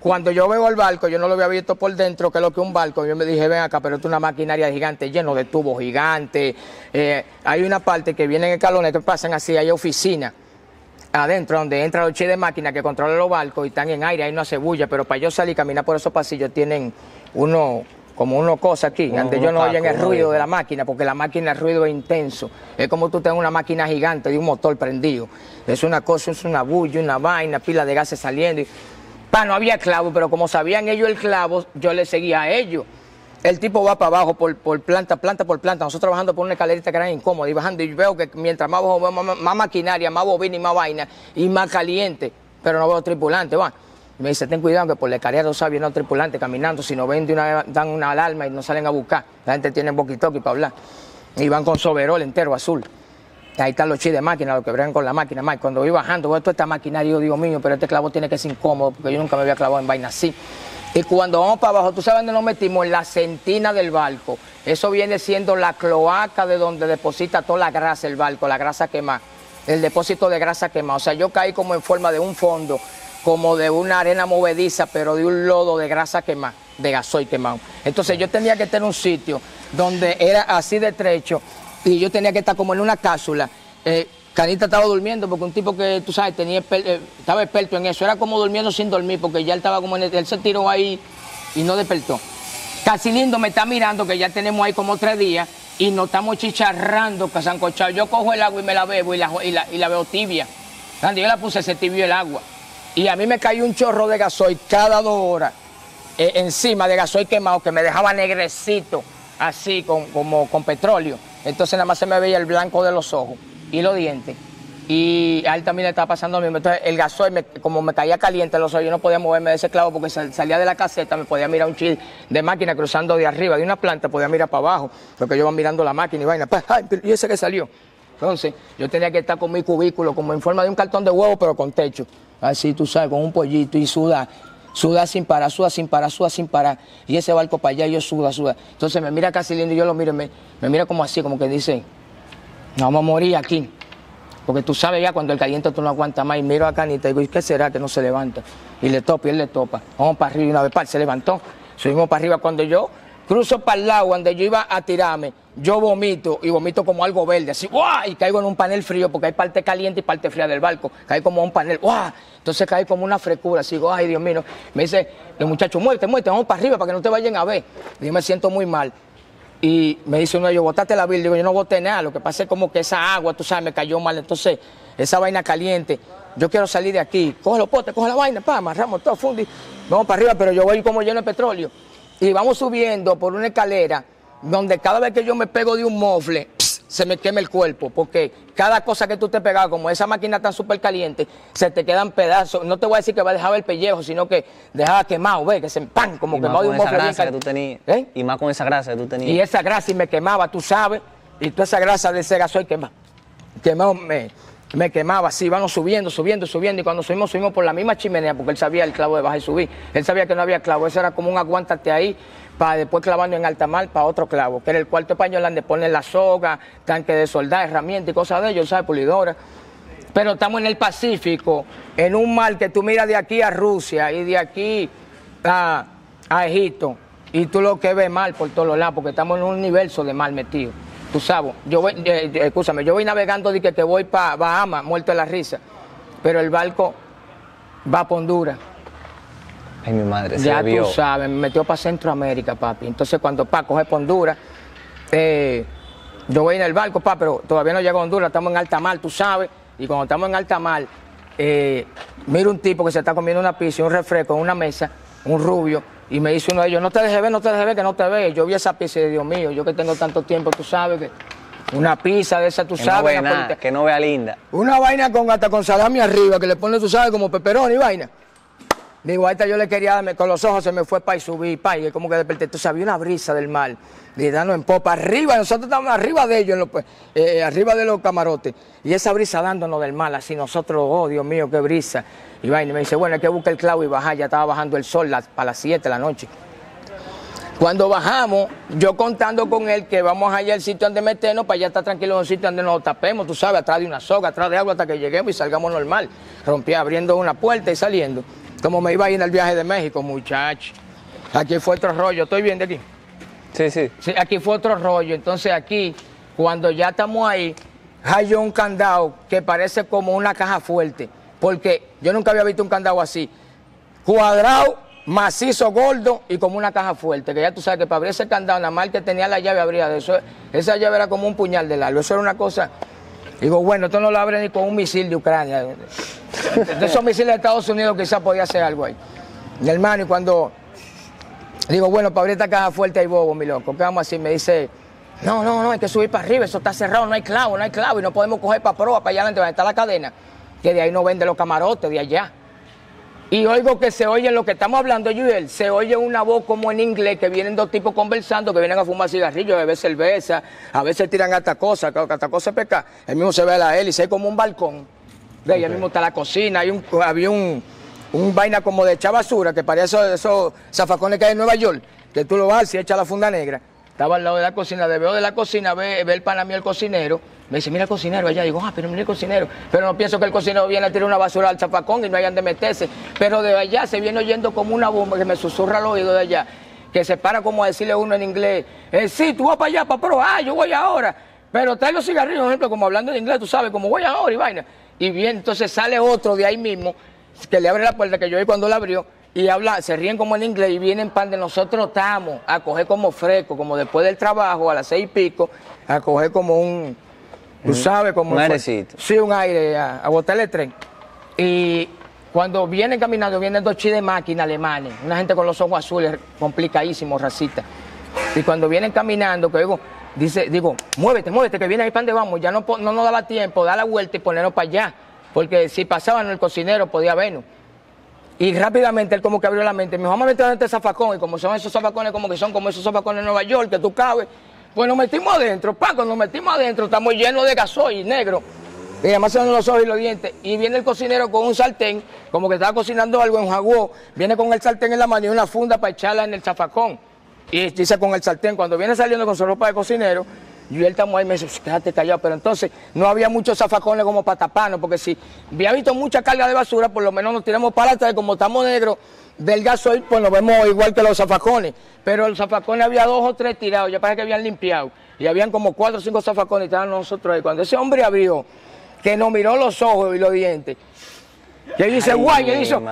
Speaker 1: Cuando yo veo el barco, yo no lo había visto por dentro, que es lo que es un barco. Yo me dije, ven acá, pero esto es una maquinaria gigante, lleno de tubos gigantes. Eh, hay una parte que vienen escalones que pasan así, hay oficinas adentro, donde entran los chips de máquina que controlan los barcos y están en aire, hay una cebulla, pero para yo salir y caminar por esos pasillos tienen uno, como una cosa aquí,
Speaker 2: Uno,
Speaker 1: antes
Speaker 2: uno
Speaker 1: yo no
Speaker 2: taco,
Speaker 1: oyen el
Speaker 2: uno
Speaker 1: ruido
Speaker 2: dijo.
Speaker 1: de la máquina, porque la máquina, el ruido es intenso. Es como tú tengas una máquina gigante de un motor prendido. Es una cosa, es una bulla, una vaina, pila de gases saliendo. Y, pa, no había clavo, pero como sabían ellos el clavo, yo le seguía a ellos. El tipo va para abajo por, por planta, planta por planta. Nosotros bajando por una escalerita que era incómoda y bajando. Y veo que mientras más bajo, más, más maquinaria, más bobina y más vaina y más caliente. Pero no veo tripulante, va. Y me dice, ten cuidado que por la escalera no sabía no tripulante caminando. Si no ven de una dan una alarma y no salen a buscar. La gente tiene walkie-talkie para hablar. Y van con soberol entero azul. Ahí están los chips de máquina, los que bregan con la máquina. Más cuando voy bajando, veo toda esta maquinaria, yo digo, mío, pero este clavo tiene que ser incómodo, porque yo nunca me había clavado en vaina así. Y cuando vamos para abajo, ¿tú sabes dónde nos metimos? En la sentina del barco. Eso viene siendo la cloaca de donde deposita toda la grasa el barco, la grasa quemada. El depósito de grasa quemada. O sea, yo caí como en forma de un fondo, como de una arena movediza, pero de un lodo de grasa quemada, de gasoil quemado. Entonces yo tenía que tener un sitio donde era así de estrecho y yo tenía que estar como en una cápsula. Eh, Canita estaba durmiendo porque un tipo que, tú sabes, tenía eh, estaba experto en eso. Era como durmiendo sin dormir porque ya él estaba como en el, él se tiró ahí y no despertó. Casi lindo me está mirando que ya tenemos ahí como tres días y nos estamos chicharrando, casancochado. Yo cojo el agua y me la bebo y la, y la, y la veo tibia. Cuando yo la puse se tibió el agua. Y a mí me cayó un chorro de gasoil cada dos horas eh, encima de gasoil quemado que me dejaba negrecito, así con, como con petróleo. Entonces nada más se me veía el blanco de los ojos y los dientes. Y a él también le estaba pasando lo mismo. Entonces el gasoil, me, como me caía caliente los ojos, yo no podía moverme de ese clavo porque sal, salía de la caseta, me podía mirar un chip de máquina cruzando de arriba, de una planta, podía mirar para abajo, porque yo iba mirando la máquina y vaina. Ay, y ese que salió. Entonces yo tenía que estar con mi cubículo, como en forma de un cartón de huevo, pero con techo. Así, tú sabes, con un pollito y sudar. Suda sin parar, suda sin parar, suda sin parar. Y ese barco para allá, yo suda, suda. Entonces me mira casi lindo y yo lo miro y me, me mira como así, como que dice, nos vamos a morir aquí. Porque tú sabes ya cuando el caliente tú no aguantas más. Y miro a Canita y digo, ¿y qué será que no se levanta? Y le topa y él le topa. Vamos para arriba y una vez para, se levantó. Subimos para arriba. Cuando yo cruzo para el lado donde yo iba a tirarme, yo vomito y vomito como algo verde, así, ¡guau! Y caigo en un panel frío porque hay parte caliente y parte fría del barco. Caí como un panel, ¡guau! Entonces caí como una frescura, así, digo, ay, Dios mío. Me dice, el muchacho, muerte, muerte, vamos para arriba para que no te vayan a ver. Y yo me siento muy mal. Y me dice uno de ellos, botaste la Biblia. Digo, yo no boté nada, lo que pasa es como que esa agua, tú sabes, me cayó mal. Entonces, esa vaina caliente, yo quiero salir de aquí. Coge los potes, coge la vaina, pa, amarramos todo, fundi. Vamos para arriba, pero yo voy como lleno de petróleo. Y vamos subiendo por una escalera donde cada vez que yo me pego de un mofle, pss, se me quema el cuerpo, porque cada cosa que tú te pegas, como esa máquina tan súper caliente, se te quedan pedazos. No te voy a decir que va a dejar el pellejo, sino que dejaba quemado, ¿ves? Que se pan, como
Speaker 2: Y
Speaker 1: quemado de un
Speaker 2: más con
Speaker 1: mofle.
Speaker 2: esa grasa
Speaker 1: bien
Speaker 2: que tú tenías.
Speaker 1: ¿Eh?
Speaker 2: Y más con esa grasa que tú tenías.
Speaker 1: Y esa grasa y me quemaba, tú sabes, y toda esa grasa de ese gasoil quemaba. Quemado me, me quemaba así, íbamos subiendo, subiendo, subiendo, y cuando subimos, subimos por la misma chimenea, porque él sabía el clavo de bajar y subir. Él sabía que no había clavo, eso era como un aguántate ahí, para después clavando en alta mar para otro clavo, que era el cuarto español donde ponen la soga, tanque de soldar, herramientas y cosas de ellos, ¿sabes? Pulidora. Pero estamos en el Pacífico, en un mar que tú miras de aquí a Rusia y de aquí a, a Egipto, y tú lo que ves mal por todos los lados, porque estamos en un universo de mar metido. Tú sabes, yo voy, eh, eh, escúchame, yo voy navegando de que, que voy para Bahamas, muerto de la risa, pero el barco va para Honduras.
Speaker 2: Ay, mi madre, se
Speaker 1: Ya
Speaker 2: vio.
Speaker 1: tú sabes, me metió para Centroamérica, papi. Entonces cuando pa coge para Honduras, eh, yo voy en el barco, pa, pero todavía no llego a Honduras, estamos en alta mar, tú sabes, y cuando estamos en alta mar, eh, miro un tipo que se está comiendo una pizza y un refresco en una mesa, un rubio, y me dice uno de ellos, no te dejes ver, no te dejes ver, que no te ve. Yo vi esa pizza y Dios mío, yo que tengo tanto tiempo, tú sabes, que una pizza de esa, tú
Speaker 2: Que
Speaker 1: sabes.
Speaker 2: no ve nada, que no vea linda.
Speaker 1: Una vaina con hasta con salami arriba, que le pone, tú sabes, como peperón y vaina. Digo, a esta yo le quería darme, con los ojos se me fue para y subí, pa, y como que desperté. Entonces había una brisa del mar, y dando en popa, arriba, nosotros estábamos arriba de ellos, en los, eh, arriba de los camarotes, y esa brisa dándonos del mar, así nosotros, oh Dios mío, qué brisa. Y vaina, y me dice, bueno, hay que buscar el clavo y bajar, ya estaba bajando el sol la, para las siete de la noche. Cuando bajamos, yo contando con él que vamos allá al sitio donde meternos, para allá estar tranquilo en un sitio donde nos tapemos, tú sabes, atrás de una soga, atrás de agua, hasta que lleguemos y salgamos normal. Rompí abriendo una puerta y saliendo. como me iba a ir en el viaje de México, muchacho. Aquí fue otro rollo, ¿estoy bien de aquí?
Speaker 2: Sí, sí.
Speaker 1: Sí, aquí fue otro rollo, entonces aquí, cuando ya estamos ahí, hay un candado que parece como una caja fuerte, porque yo nunca había visto un candado así, cuadrado, macizo, gordo y como una caja fuerte, que ya tú sabes que para abrir ese candado, nada más el que tenía la llave abría de eso, esa llave era como un puñal de largo, eso era una cosa, digo, bueno, esto no lo abre ni con un misil de Ucrania, de esos misiles de Estados Unidos quizás podía hacer algo ahí, mi hermano, y cuando digo, bueno, para abrir esta caja fuerte hay bobo, mi loco, ¿qué vamos a hacer? Me dice, no, no, no, hay que subir para arriba, eso está cerrado, no hay clavo, no hay clavo, y no podemos coger para proa, para allá adelante, donde está la cadena, que de ahí no vende los camarotes, de allá. Y oigo que se oye lo que estamos hablando yo y él, se oye una voz como en inglés, que vienen dos tipos conversando, que vienen a fumar cigarrillos, a beber cerveza, a veces tiran hasta cosas, que hasta cosas peca. El mismo se ve la hélice, hay como un balcón, de ahí okay. Mismo está la cocina, hay un, había un, un vaina como de echar basura, que parecía esos, esos zafacones que hay en Nueva York, que tú lo vas y echas la funda negra. Estaba al lado de la cocina, de veo de la cocina, ve, ve el pana mío, el cocinero, me dice, mira el cocinero allá, digo, ah, pero mira el cocinero, pero no pienso que el cocinero viene a tirar una basura al zafacón y no hayan de meterse, pero de allá se viene oyendo como una bomba que me susurra al oído de allá, que se para como a decirle a uno en inglés, eh, sí, tú vas para allá, para pro, ah, yo voy ahora, pero trae los cigarrillos, por ejemplo, como hablando en inglés, tú sabes, como voy ahora y vaina, y bien, entonces sale otro de ahí mismo, que le abre la puerta, que yo vi cuando la abrió, y habla, se ríen como en inglés y vienen pan de nosotros estamos a coger como fresco, como después del trabajo a las seis y pico, a coger como un, tú mm, sabes, como
Speaker 2: un airecito.
Speaker 1: Sí, un aire, a, a botar el tren. Y cuando vienen caminando, vienen dos chi de máquina alemanes, una gente con los ojos azules, complicadísimos, racistas. Y cuando vienen caminando, que digo, dice, digo, muévete, muévete, que viene ahí pan de vamos, ya no, no nos daba tiempo, da la vuelta y ponernos para allá, porque si pasaban el cocinero podía vernos. Y rápidamente él como que abrió la mente, me dijo, vamos a meter en este zafacón, y como son esos zafacones como que son como esos zafacones de Nueva York, que tú cabes, pues nos metimos adentro, pa, cuando nos metimos adentro estamos llenos de gasoil negro, y además se dan los ojos y los dientes, y viene el cocinero con un sartén, como que estaba cocinando algo en jaguó, viene con el sartén en la mano y una funda para echarla en el zafacón, y dice con el sartén, cuando viene saliendo con su ropa de cocinero, y él estamos ahí, me dice, quédate callado, pero entonces no había muchos zafacones como para taparnos, porque si había visto mucha carga de basura, por lo menos nos tiramos para atrás, como estamos negros del gasoil, pues nos vemos igual que los zafacones, pero los zafacones había dos o tres tirados, ya parece que habían limpiado, y habían como cuatro o cinco zafacones y estaban nosotros ahí. Cuando ese hombre abrió, que nos miró los ojos y los dientes, que dice, guay, y hizo,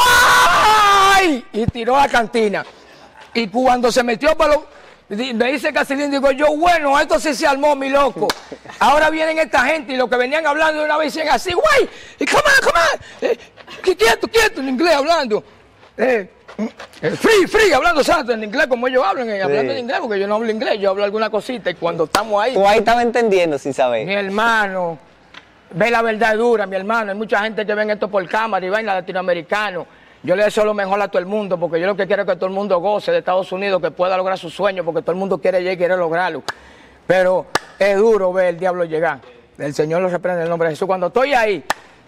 Speaker 1: guay, y tiró a la cantina, y cuando se metió para los... Me dice Casilín, digo yo, bueno, esto sí se armó, mi loco. Ahora vienen esta gente y lo que venían hablando de una vez dicen así, güey, y come on, come on, eh, quieto, quieto, en inglés hablando. Eh, eh, free, free, hablando santo en inglés como ellos hablan, eh, hablando sí. En inglés, porque yo no hablo inglés, yo hablo alguna cosita y cuando estamos ahí...
Speaker 2: Tú ahí estaba entendiendo sin saber.
Speaker 1: Mi hermano, ve la verdad dura, mi hermano, hay mucha gente que ven esto por cámara y vaina latinoamericano. Yo le deseo lo mejor a todo el mundo, porque yo lo que quiero es que todo el mundo goce de Estados Unidos, que pueda lograr sus sueños, porque todo el mundo quiere llegar y quiere lograrlo. Pero es duro ver el diablo llegar. El Señor lo reprende en el nombre de Jesús. Cuando estoy ahí,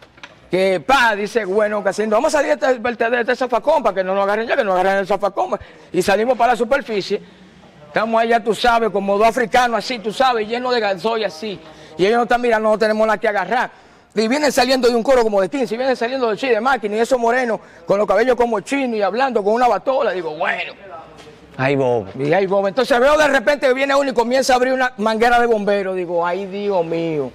Speaker 1: que pa, dice, bueno, que haciendo, vamos a salir de este, de este zafacón para que no nos agarren ya, que nos agarren el zafacón. Y salimos para la superficie. Estamos allá, tú sabes, como dos africanos así, tú sabes, llenos de gasoil así. Y ellos no están mirando, no tenemos nada que agarrar. Y vienen saliendo de un coro como de quince, y vienen saliendo de chi de máquina, y esos morenos con los cabellos como chinos y hablando con una batola. Digo, bueno.
Speaker 2: Ay, Bob.
Speaker 1: Y ay, Bob. Entonces veo de repente que viene uno y comienza a abrir una manguera de bomberos. Digo, ay, Dios mío.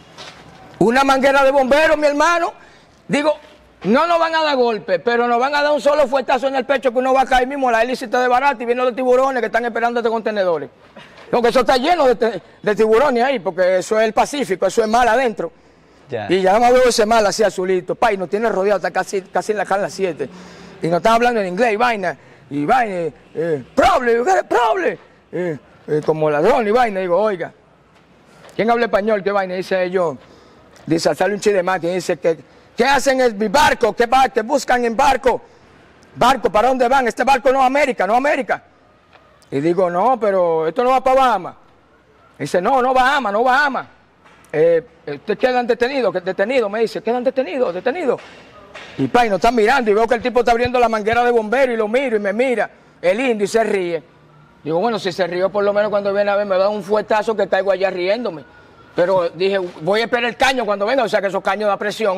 Speaker 1: Una manguera de bomberos, mi hermano. Digo, no nos van a dar golpe, pero nos van a dar un solo fuetazo en el pecho que uno va a caer mismo. La hélice está de barata y vienen los tiburones que están esperando estos contenedores. Porque eso está lleno de, de tiburones ahí, porque eso es el Pacífico, eso es mar adentro. Ya. Y ya no veo ese mal así azulito, pa, y nos tiene rodeado, está casi, casi en la calle siete. Y nos están hablando en inglés y vaina, y vaina, eh, problem, problem, eh, eh, como ladrón y vaina. Digo, oiga, ¿quién habla español? ¿Qué vaina? Dice yo, dice, sale un chile más que dice que, ¿qué hacen en mi barco? ¿Qué, bar ¿Qué buscan en barco? ¿Barco? ¿Para dónde van? Este barco no es América, no es América. Y digo, no, pero esto no va para Bahamas. Dice, no, no Bahamas, no Bahamas. Eh, ¿Ustedes quedan detenidos? Detenidos, me dice, quedan detenidos, detenidos. Y pa, y nos están mirando y veo que el tipo está abriendo la manguera de bombero y lo miro y me mira, el indio, y se ríe. Digo, bueno, si se rió por lo menos cuando viene a ver me da un fuetazo que caigo allá riéndome. Pero dije, voy a esperar el caño cuando venga, o sea que esos caños da presión.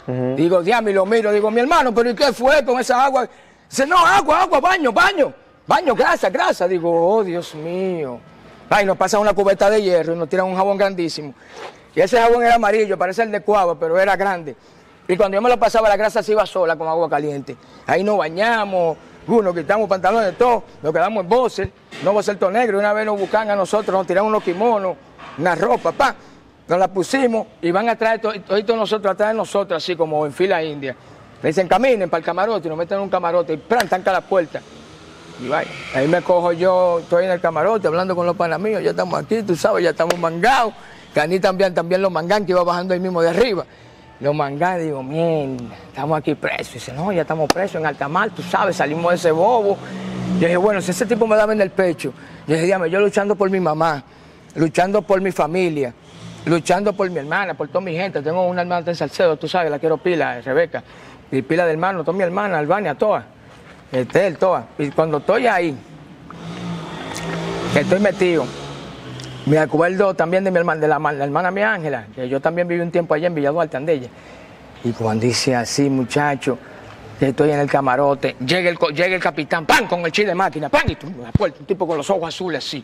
Speaker 1: Uh-huh. Digo, diablo, y lo miro, digo, mi hermano, pero ¿y qué fue con esa agua? Dice, no, agua, agua, baño, baño, baño, grasa, grasa. Digo, oh, Dios mío. Ay, nos pasa una cubeta de hierro y nos tiran un jabón grandísimo. Y ese jabón era amarillo, parece el de Cuava, pero era grande. Y cuando yo me lo pasaba, la grasa se iba sola con agua caliente. Ahí nos bañamos, uh, nos quitamos pantalones, todo, nos quedamos en boxer, no boxer todo negro. Una vez nos buscan a nosotros, nos tiraron unos kimonos, una ropa, pa, nos la pusimos y van atrás, todos todo nosotros, atrás de nosotros, así como en fila india. Le dicen, caminen para el camarote, y nos meten en un camarote y ¡pran! Tanca la puerta. Y vaya, ahí me cojo yo, estoy en el camarote hablando con los panas míos, ya estamos aquí, tú sabes, ya estamos mangados. Caní también, también los mangán que iba bajando ahí mismo de arriba. Los mangán, digo, mierda, estamos aquí presos. Dice, no, ya estamos presos en alta mar, tú sabes, salimos de ese bobo. Yo dije, bueno, si ese tipo me daba en el pecho. Yo dije, dígame, yo luchando por mi mamá, luchando por mi familia, luchando por mi hermana, por toda mi gente. Tengo una hermana en Salcedo, tú sabes, la quiero pila, Rebeca. Y pila de hermano, toda mi hermana, Albania, todas. Estel, todas. Y cuando estoy ahí, que estoy metido, me acuerdo también de mi hermana, de la, la hermana mía Ángela, que yo también viví un tiempo allá en Villa Duarte, Andella. Y cuando dice así, muchacho, que estoy en el camarote, llega el, llega el capitán, ¡pam! Con el chile de máquina, ¡pam! Y tú, la puerta, un tipo con los ojos azules así,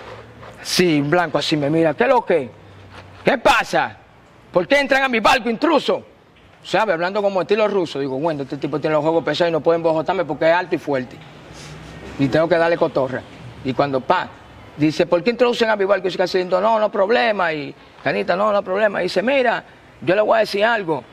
Speaker 1: sí, blanco así, me mira, ¿qué es lo que? ¿Qué pasa? ¿Por qué entran a mi barco intruso? ¿Sabe? Hablando como estilo ruso, digo, bueno, este tipo tiene los ojos pesados y no pueden bojotarme porque es alto y fuerte. Y tengo que darle cotorra. Y cuando, pa, dice, ¿por qué introducen a mi barco? Y dice, diciendo, no, no problema. Y Canita, no, no problema. Y dice, mira, yo le voy a decir algo.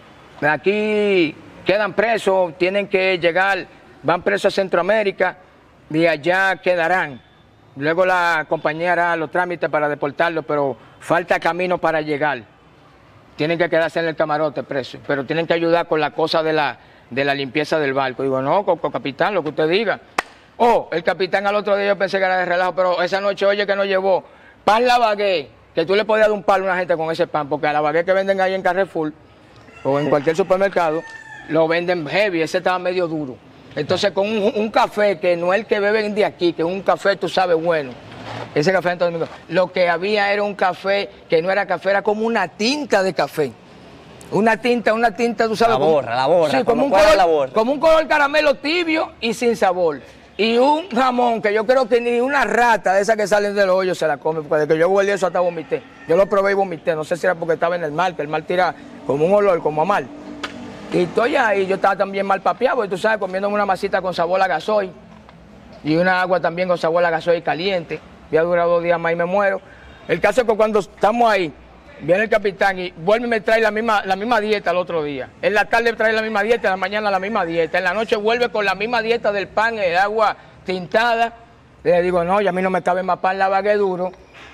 Speaker 1: Aquí quedan presos, tienen que llegar, van presos a Centroamérica y allá quedarán. Luego la compañía hará los trámites para deportarlos, pero falta camino para llegar. Tienen que quedarse en el camarote presos, pero tienen que ayudar con la cosa de la, de la limpieza del barco. Digo, no, co capitán, lo que usted diga. Oh, el capitán al otro día yo pensé que era de relajo, pero esa noche, oye, que nos llevó pan Lavagué, que tú le podías dar un palo a una gente con ese pan, porque a la Lavagué que venden ahí en Carrefour o en cualquier supermercado, lo venden heavy, ese estaba medio duro. Entonces con un, un café que no es el que beben de aquí, que es un café, tú sabes, bueno. Ese café en todo el mundo. Lo que había era un café que no era café, era como una tinta de café. Una tinta, una tinta, tú sabes.
Speaker 2: La borra, la borra.
Speaker 1: Sí, como un, color, la borra. como un color caramelo tibio y sin sabor. Y un jamón que yo creo que ni una rata de esas que salen del hoyo se la come, porque desde que yo huele eso hasta vomité. Yo lo probé y vomité. No sé si era porque estaba en el mar, que el mar tira como un olor, como a mal. Y estoy ahí, yo estaba también mal papeado, y tú sabes, comiéndome una masita con sabor a gasoil y una agua también con sabor a gasoil caliente. Había durado dos días más y me muero. El caso es que cuando estamos ahí, viene el capitán y vuelve y me trae la misma, la misma dieta el otro día. En la tarde trae la misma dieta, en la mañana la misma dieta. En la noche vuelve con la misma dieta del pan, el agua tintada. Le digo, no, y a mí no me cabe más pan Lavagué duro.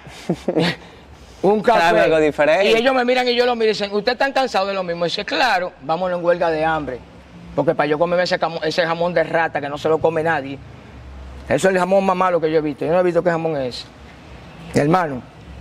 Speaker 1: Un café.
Speaker 2: Algo diferente.
Speaker 1: Y ellos me miran y yo lo miro y dicen, ¿usted está cansado de lo mismo? Y dice, claro, vámonos en huelga de hambre. Porque para yo comerme ese jamón, ese jamón de rata que no se lo come nadie. Eso es el jamón más malo que yo he visto. Yo no he visto qué jamón es. Hermano,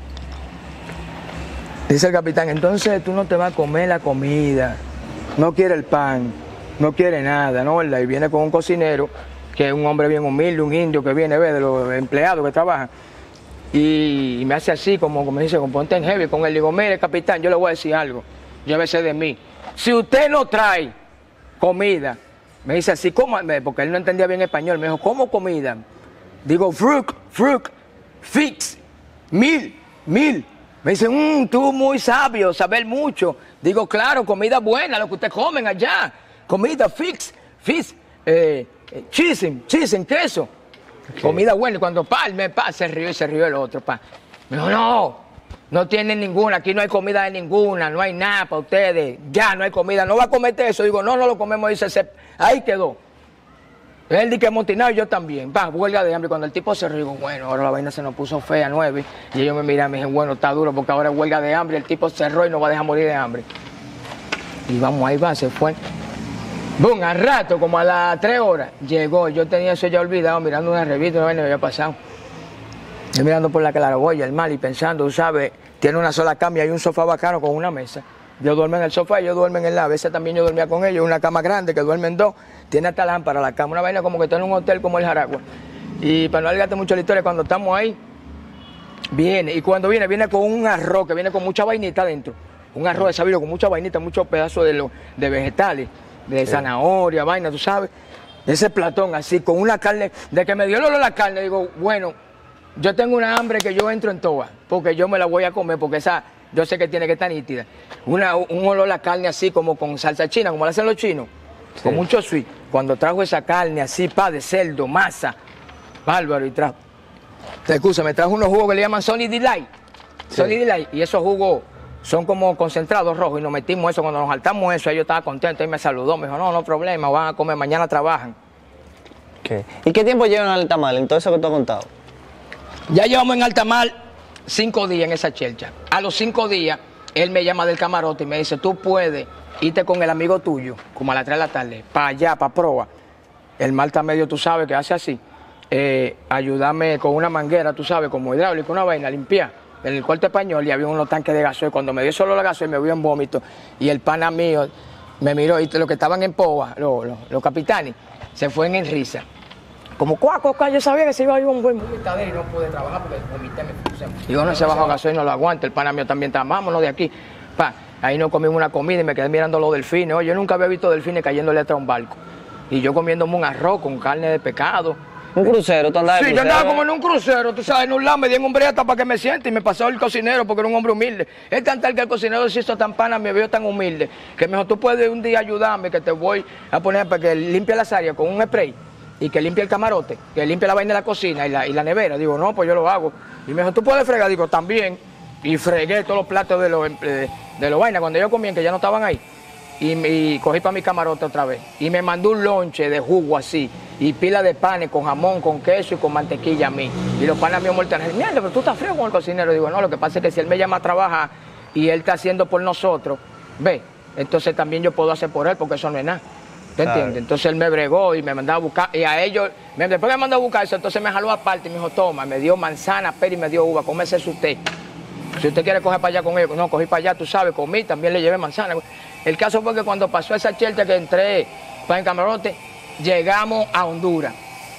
Speaker 1: dice el capitán, entonces tú no te vas a comer la comida, no quiere el pan, no quiere nada, ¿no? Y viene con un cocinero, que es un hombre bien humilde, un indio que viene, ve, de los empleados que trabajan, y me hace así, como, como dice, con ponte en heavy, con él. Digo, mire, capitán, yo le voy a decir algo, llévese de mí. Si usted no trae comida, me dice así, ¿cómo? Porque él no entendía bien español. Me dijo, ¿cómo comida? Digo, fruit, fruit, fix, mil, mil. Me dice, mmm, tú muy sabio, saber mucho. Digo, claro, comida buena, lo que ustedes comen allá. Comida fix, fix, eh, cheese, cheese, queso. Okay. Comida buena. Y cuando pa, me pa, se rió y se rió el otro, pa. Me dijo, no, no tienen ninguna, aquí no hay comida de ninguna, no hay nada para ustedes. Ya no hay comida, no va a comerte eso. Digo, no, no lo comemos, dice, se, ahí quedó. Él dice que motinado y yo también. Va, huelga de hambre. Cuando el tipo se rió, bueno, ahora la vaina se nos puso fea, nueve. Y ellos me miran y me dicen, bueno, está duro porque ahora es huelga de hambre. El tipo cerró y no va a dejar morir de hambre. Y vamos, ahí va, se fue. Boom, al rato, como a las tres horas, llegó. Yo tenía eso ya olvidado, mirando una revista, una vaina me había pasado. Yo mirando por la claraboya, el mal, y pensando, ¿sabes? Tiene una sola cama y hay un sofá bacano con una mesa. Yo duermo en el sofá y ellos duermen en la. A veces también yo dormía con ellos, una cama grande que duermen dos. Tiene hasta lámpara la cama, una vaina como que está en un hotel como el Jaragua. Y para no alargarte mucho la historia, cuando estamos ahí, viene. Y cuando viene, viene con un arroz que viene con mucha vainita adentro. un arroz de sabido con mucha vainita, muchos pedazos de, lo, de vegetales, de sí. zanahoria, vaina, tú sabes. Ese platón así, con una carne, de que me dio el olor a la carne, digo, bueno, yo tengo una hambre que yo entro en toa, porque yo me la voy a comer, porque esa, yo sé que tiene que estar nítida. Una, un olor a la carne así, como con salsa china, como la hacen los chinos, sí. con mucho sweet. Cuando trajo esa carne así, pa, de cerdo, masa, bárbaro, y trajo, te excusa, me trajo unos jugos que le llaman Sony Delight, sí. Sony Delight, y esos jugos son como concentrados rojos, y nos metimos eso, cuando nos saltamos eso, yo estaba contento, y me saludó, me dijo, no, no problema, van a comer, mañana trabajan.
Speaker 2: Okay. ¿Y qué tiempo llevan en alta mar, en todo eso que tú has contado?
Speaker 1: Ya llevamos en alta mar cinco días en esa chelcha. A los cinco días, él me llama del camarote y me dice, tú puedes irte con el amigo tuyo, como a las tres de la tarde, para allá, para proa. El mar está medio, tú sabes, que hace así. Eh, ayúdame con una manguera, tú sabes, como hidráulica, una vaina, limpiar. En el cuarto español y había unos tanques de gasoil. Cuando me dio solo la gasoil me vio en vómito. Y el pana mío me miró y los que estaban en poa, los, los, los capitanes, se fueron en risa. Como cuaco, yo sabía que se iba a ir un buen vomitadero y no pude trabajar porque vomité, me puse. Digo, no, ese bajo gasoil no lo aguanta, el pana mío también está, vámonos de aquí. Pa, ahí no comimos una comida y me quedé mirando los delfines. Oye, yo nunca había visto delfines cayéndole atrás a un barco. Y yo comiéndome un arroz con carne de pescado.
Speaker 2: ¿Un crucero? ¿Tú andabas
Speaker 1: Sí,
Speaker 2: de
Speaker 1: yo
Speaker 2: crucero?
Speaker 1: andaba como en un crucero, tú sabes, en un lado me dieron un breta para que me siente y me pasó el cocinero porque era un hombre humilde. Es tan tal que el cocinero se hizo tan pana, me vio tan humilde, que me dijo, tú puedes un día ayudarme, que te voy a poner para que limpie las áreas con un spray y que limpie el camarote, que limpie la vaina de la cocina y la, y la nevera. Digo, no, pues yo lo hago. Y me dijo, ¿tú puedes fregar? Digo, también. Y fregué todos los platos de los de, de los vainas cuando ellos comían, que ya no estaban ahí. Y, y cogí para mi camarote otra vez. Y me mandó un lonche de jugo así. Y pila de panes con jamón, con queso y con mantequilla a mí. Y los panes míos muertos. Mierda, pero tú estás frío con el cocinero. Digo, no, lo que pasa es que si él me llama a trabajar y él está haciendo por nosotros, ve, entonces también yo puedo hacer por él porque eso no es nada. ¿Te entiendes? Entonces él me bregó y me mandaba a buscar. Y a ellos, me, después me mandó a buscar eso, entonces me jaló aparte y me dijo, toma, me dio manzana, pera y me dio uva, cómese eso usted. Si usted quiere coger para allá con ellos, no, cogí para allá, tú sabes, comí, también le llevé manzana. El caso fue que cuando pasó esa chelcha que entré para el camarote, llegamos a Honduras.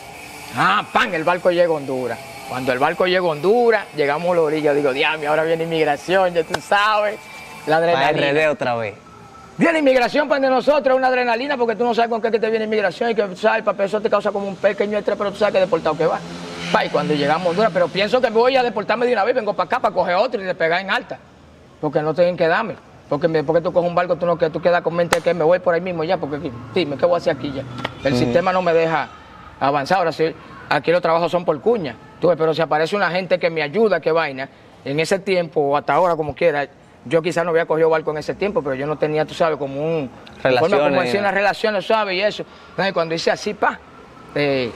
Speaker 1: Ah, pan, el barco llega a Honduras. Cuando el barco llegó a Honduras, llegamos a la orilla, digo, diablo, ahora viene inmigración, ya tú sabes, la adrenalina.
Speaker 2: Para R D otra vez.
Speaker 1: Viene inmigración para de nosotros, una adrenalina, porque tú no sabes con qué que te viene inmigración y que tú sabes, el papel eso te causa como un pequeño estrés, pero tú sabes que deportado que va. Pa, y cuando llegamos a Honduras, pero pienso que voy a deportarme de una vez, vengo para acá para coger otro y despegar en alta, porque no tienen que darme. Porque después que tú coges un barco, tú no que tú quedas con mente que me voy por ahí mismo ya, porque aquí, dime, ¿qué voy a hacer aquí ya? El mm. sistema no me deja avanzar. Ahora sí, aquí los trabajos son por cuña. Tú ves, pero si aparece una gente que me ayuda, que vaina, en ese tiempo o hasta ahora, como quiera, yo quizás no había cogido barco en ese tiempo, pero yo no tenía, tú sabes, como un...
Speaker 2: Relaciones.
Speaker 1: Como decir, unas relaciones, ¿sabes? Y eso. Entonces, cuando dice así, pa, eh,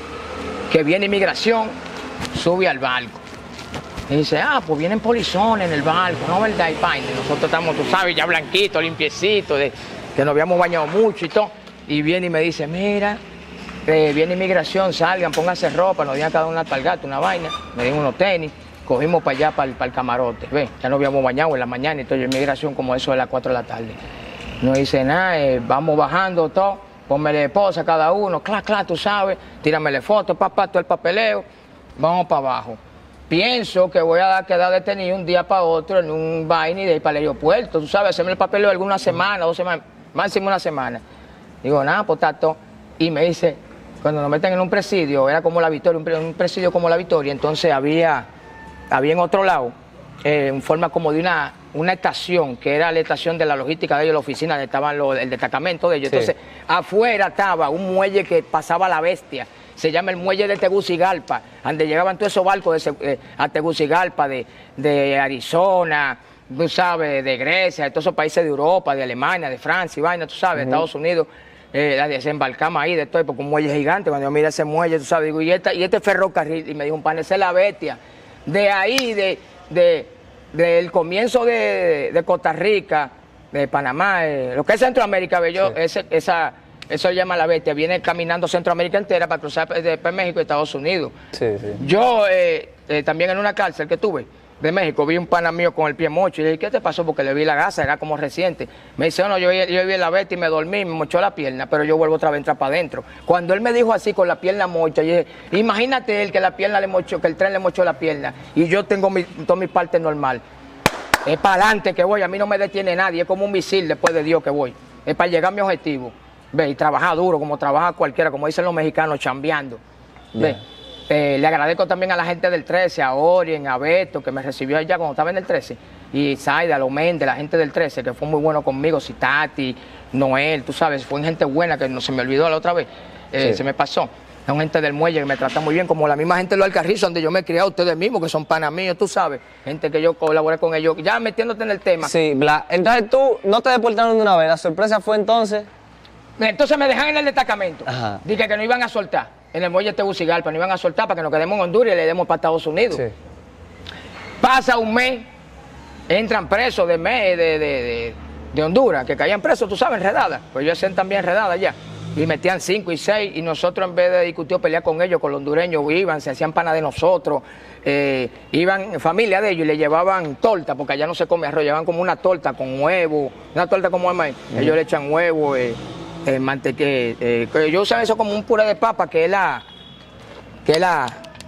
Speaker 1: que viene inmigración, sube al barco. Y dice, ah, pues vienen polizones en el barco, ¿no, verdad? Y pa, y nosotros estamos, tú sabes, ya blanquitos, limpiecitos, de, que nos habíamos bañado mucho y todo. Y viene y me dice, mira, eh, viene inmigración, salgan, pónganse ropa, nos dieron cada una alpargata, una vaina, me dieron unos tenis, cogimos para allá, para el, para el camarote. Ve, ya nos habíamos bañado en la mañana y todo, y inmigración como eso de las cuatro de la tarde. No dice nada, eh, vamos bajando todo, pónmele esposa a cada uno, clac, clac, tú sabes, tíramele fotos, papá, todo el papeleo, vamos para abajo. Pienso que voy a quedar detenido un día para otro en un vaina y de ir para el aeropuerto, tú sabes, hacerme el papeleo alguna semana, dos semanas, máximo una semana. Digo, nada, pues tato. Y me dice, cuando nos meten en un presidio, era como la Victoria, un presidio como la Victoria, entonces había, había en otro lado, eh, en forma como de una, una estación, que era la estación de la logística de ellos, la oficina donde estaban los, el destacamento de ellos. Sí. Entonces, afuera estaba un muelle que pasaba la bestia. Se llama el muelle de Tegucigalpa, donde llegaban todos esos barcos de, eh, a Tegucigalpa, de, de Arizona, tú sabes, de Grecia, de todos esos países de Europa, de Alemania, de Francia y vaina, tú sabes, uh-huh. Estados Unidos, eh, desembarcamos ahí de todo, porque un muelle gigante, cuando yo miré ese muelle, tú sabes, digo, y, esta, y este ferrocarril, y me dijo un pan, esa es la bestia, de ahí, de, de, del comienzo de, de Costa Rica, de Panamá, eh, lo que es Centroamérica, ve yo, sí. ese, esa... Eso se llama la bestia, viene caminando Centroamérica entera para cruzar después México y Estados Unidos. Sí, sí. Yo eh, eh, también en una cárcel que tuve de México, vi un pana mío con el pie mocho y le dije, ¿qué te pasó? Porque le vi la gasa, era como reciente. Me dice, oh, no, yo, yo vi la bestia y me dormí, me mochó la pierna, pero yo vuelvo otra vez a entrar para adentro. Cuando él me dijo así, con la pierna mocha, yo dije, imagínate él que la pierna le mochó, que el tren le mochó la pierna y yo tengo mi, toda mi parte normal. Es para adelante que voy, a mí no me detiene nadie, es como un misil después de Dios que voy. Es para llegar a mi objetivo. Ve, y trabajar duro, como trabaja cualquiera, como dicen los mexicanos, chambeando. Ve. Eh, le agradezco también a la gente del trece, a Orien, a Beto, que me recibió allá cuando estaba en el trece, y Zaida, los Méndez, la gente del trece, que fue muy bueno conmigo, Citati, Noel, tú sabes, fue gente buena que no se me olvidó la otra vez, eh, sí. se me pasó. Son gente del muelle que me trata muy bien, como la misma gente de los Alcarrizos, donde yo me he criado, ustedes mismos, que son panas míos, tú sabes, gente que yo colaboré con ellos, ya metiéndote en el tema.
Speaker 2: Sí, Bla. Entonces tú no te deportaron de una vez, la sorpresa fue entonces...
Speaker 1: Entonces me dejan en el destacamento, dije que no iban a soltar. En el muelle Tegucigalpa, no iban a soltar para que nos quedemos en Honduras y le demos para Estados Unidos. Sí. Pasa un mes, entran presos de, mes, de, de, de, de Honduras, que caían presos, tú sabes, enredadas. Pues ellos hacían también enredadas ya. Y metían cinco y seis, y nosotros en vez de discutir o pelear con ellos, con los hondureños, iban, se hacían panas de nosotros, eh, iban familia de ellos y le llevaban torta, porque allá no se come arroz, llevaban como una torta con huevo, una torta como de maíz. Mm. Ellos le echan huevo, eh, Eh, manteque, eh, yo usaba eso como un puré de papa, que es la que es la,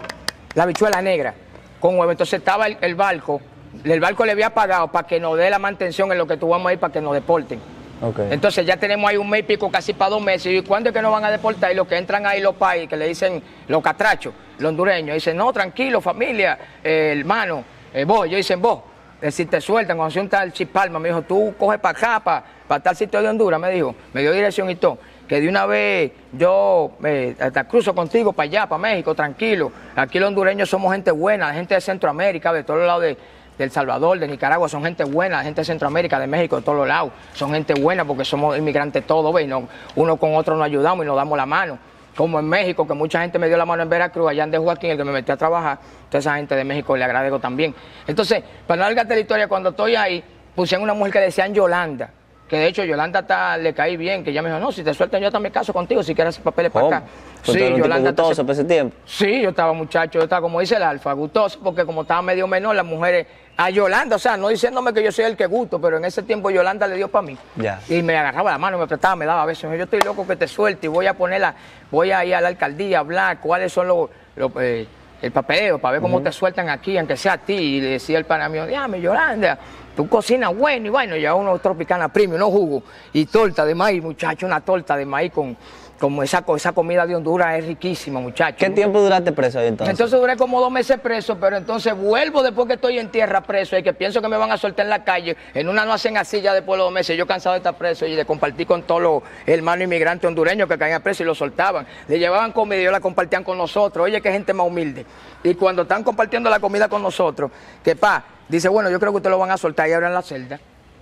Speaker 1: la habichuela negra con huevo. Entonces estaba el, el barco, el barco le había pagado para que nos dé la mantención en lo que tú vamos a ir para que nos deporten. Okay. Entonces ya tenemos ahí un mes y pico, casi para dos meses. ¿Y cuándo es que nos van a deportar? Y los que entran ahí, los países, que le dicen los catrachos, los hondureños, dicen, no, tranquilo, familia, eh, hermano, eh, vos, ellos dicen vos. Si te sueltan, cuando un tal Chispalma, me dijo, tú coges para acá, para, para tal sitio de Honduras, me dijo, me dio dirección y todo, que de una vez yo eh, hasta cruzo contigo para allá, para México, tranquilo. Aquí los hondureños somos gente buena, la gente de Centroamérica, de todos los lados de, de El Salvador, de Nicaragua, son gente buena, la gente de Centroamérica, de México, de todos los lados, son gente buena porque somos inmigrantes todos, ¿ves? No, uno con otro nos ayudamos y nos damos la mano. Como en México, que mucha gente me dio la mano en Veracruz, allá en de Joaquín, el que me metió a trabajar, toda esa gente de México le agradezco también. Entonces, para no alargarte la historia, cuando estoy ahí, pusieron una mujer que decían Yolanda, que de hecho Yolanda está, le caí bien, que ella me dijo, no, si te sueltan yo también caso contigo, si quieres hacer papeles para acá.
Speaker 2: Sí, Yolanda. ¿Gustoso para ese tiempo?
Speaker 1: Sí, yo estaba muchacho, yo estaba como dice el Alfa, gustoso, porque como estaba medio menor, las mujeres, a Yolanda, o sea, no diciéndome que yo soy el que gusto, pero en ese tiempo Yolanda le dio para mí. Ya. Y me agarraba la mano, me apretaba, me daba besos. Yo estoy loco que te suelte y voy a ponerla, voy a ir a la alcaldía a hablar cuáles son los, los eh, el papeleo, para ver cómo uh-huh. te sueltan aquí, aunque sea a ti. Y le decía el pana mío, dígame, Yolanda, tú cocinas bueno y bueno, ya uno Tropicana Premium, no jugo, y torta de maíz, muchacho, una torta de maíz con... Como esa, esa comida de Honduras es riquísima, muchachos.
Speaker 2: ¿Qué tiempo duraste preso ahí entonces?
Speaker 1: Entonces duré como dos meses preso, pero entonces vuelvo después que estoy en tierra preso y que pienso que me van a soltar en la calle. En una no hacen así ya después de dos meses. Yo cansado de estar preso y de compartir con todos los hermanos inmigrantes hondureños que caían presos y los soltaban. Le llevaban comida y ellos la compartían con nosotros. Oye, qué gente más humilde. Y cuando están compartiendo la comida con nosotros, que pa, dice, bueno, yo creo que ustedes lo van a soltar y abran la celda.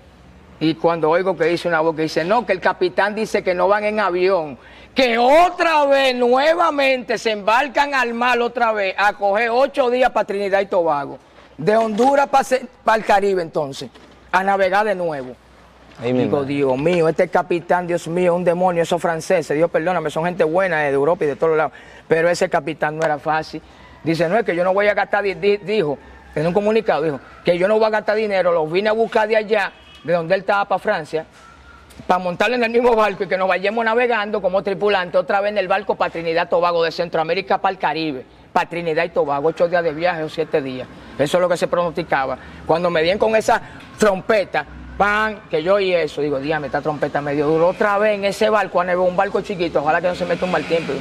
Speaker 1: Y cuando oigo que dice una voz que dice, no, que el capitán dice que no van en avión, que otra vez, nuevamente, se embarcan al mar otra vez a coger ocho días para Trinidad y Tobago. De Honduras para, para el Caribe, entonces, a navegar de nuevo. Ahí Digo, Dios mío, este capitán, Dios mío, un demonio, esos franceses, Dios perdóname, son gente buena de Europa y de todos lados. Pero ese capitán no era fácil. Dice, no, es que yo no voy a gastar, dijo, en un comunicado, dijo, que yo no voy a gastar dinero, los vine a buscar de allá, de donde él estaba para Francia, para montarlo en el mismo barco y que nos vayamos navegando como tripulante otra vez en el barco para Trinidad y Tobago, de Centroamérica para el Caribe, para Trinidad y Tobago, ocho días de viaje o siete días. Eso es lo que se pronosticaba. Cuando me dieron con esa trompeta, pan, que yo oí eso, digo, dígame, esta trompeta medio duro, otra vez en ese barco, a nevar, un barco chiquito, ojalá que no se meta un mal tiempo.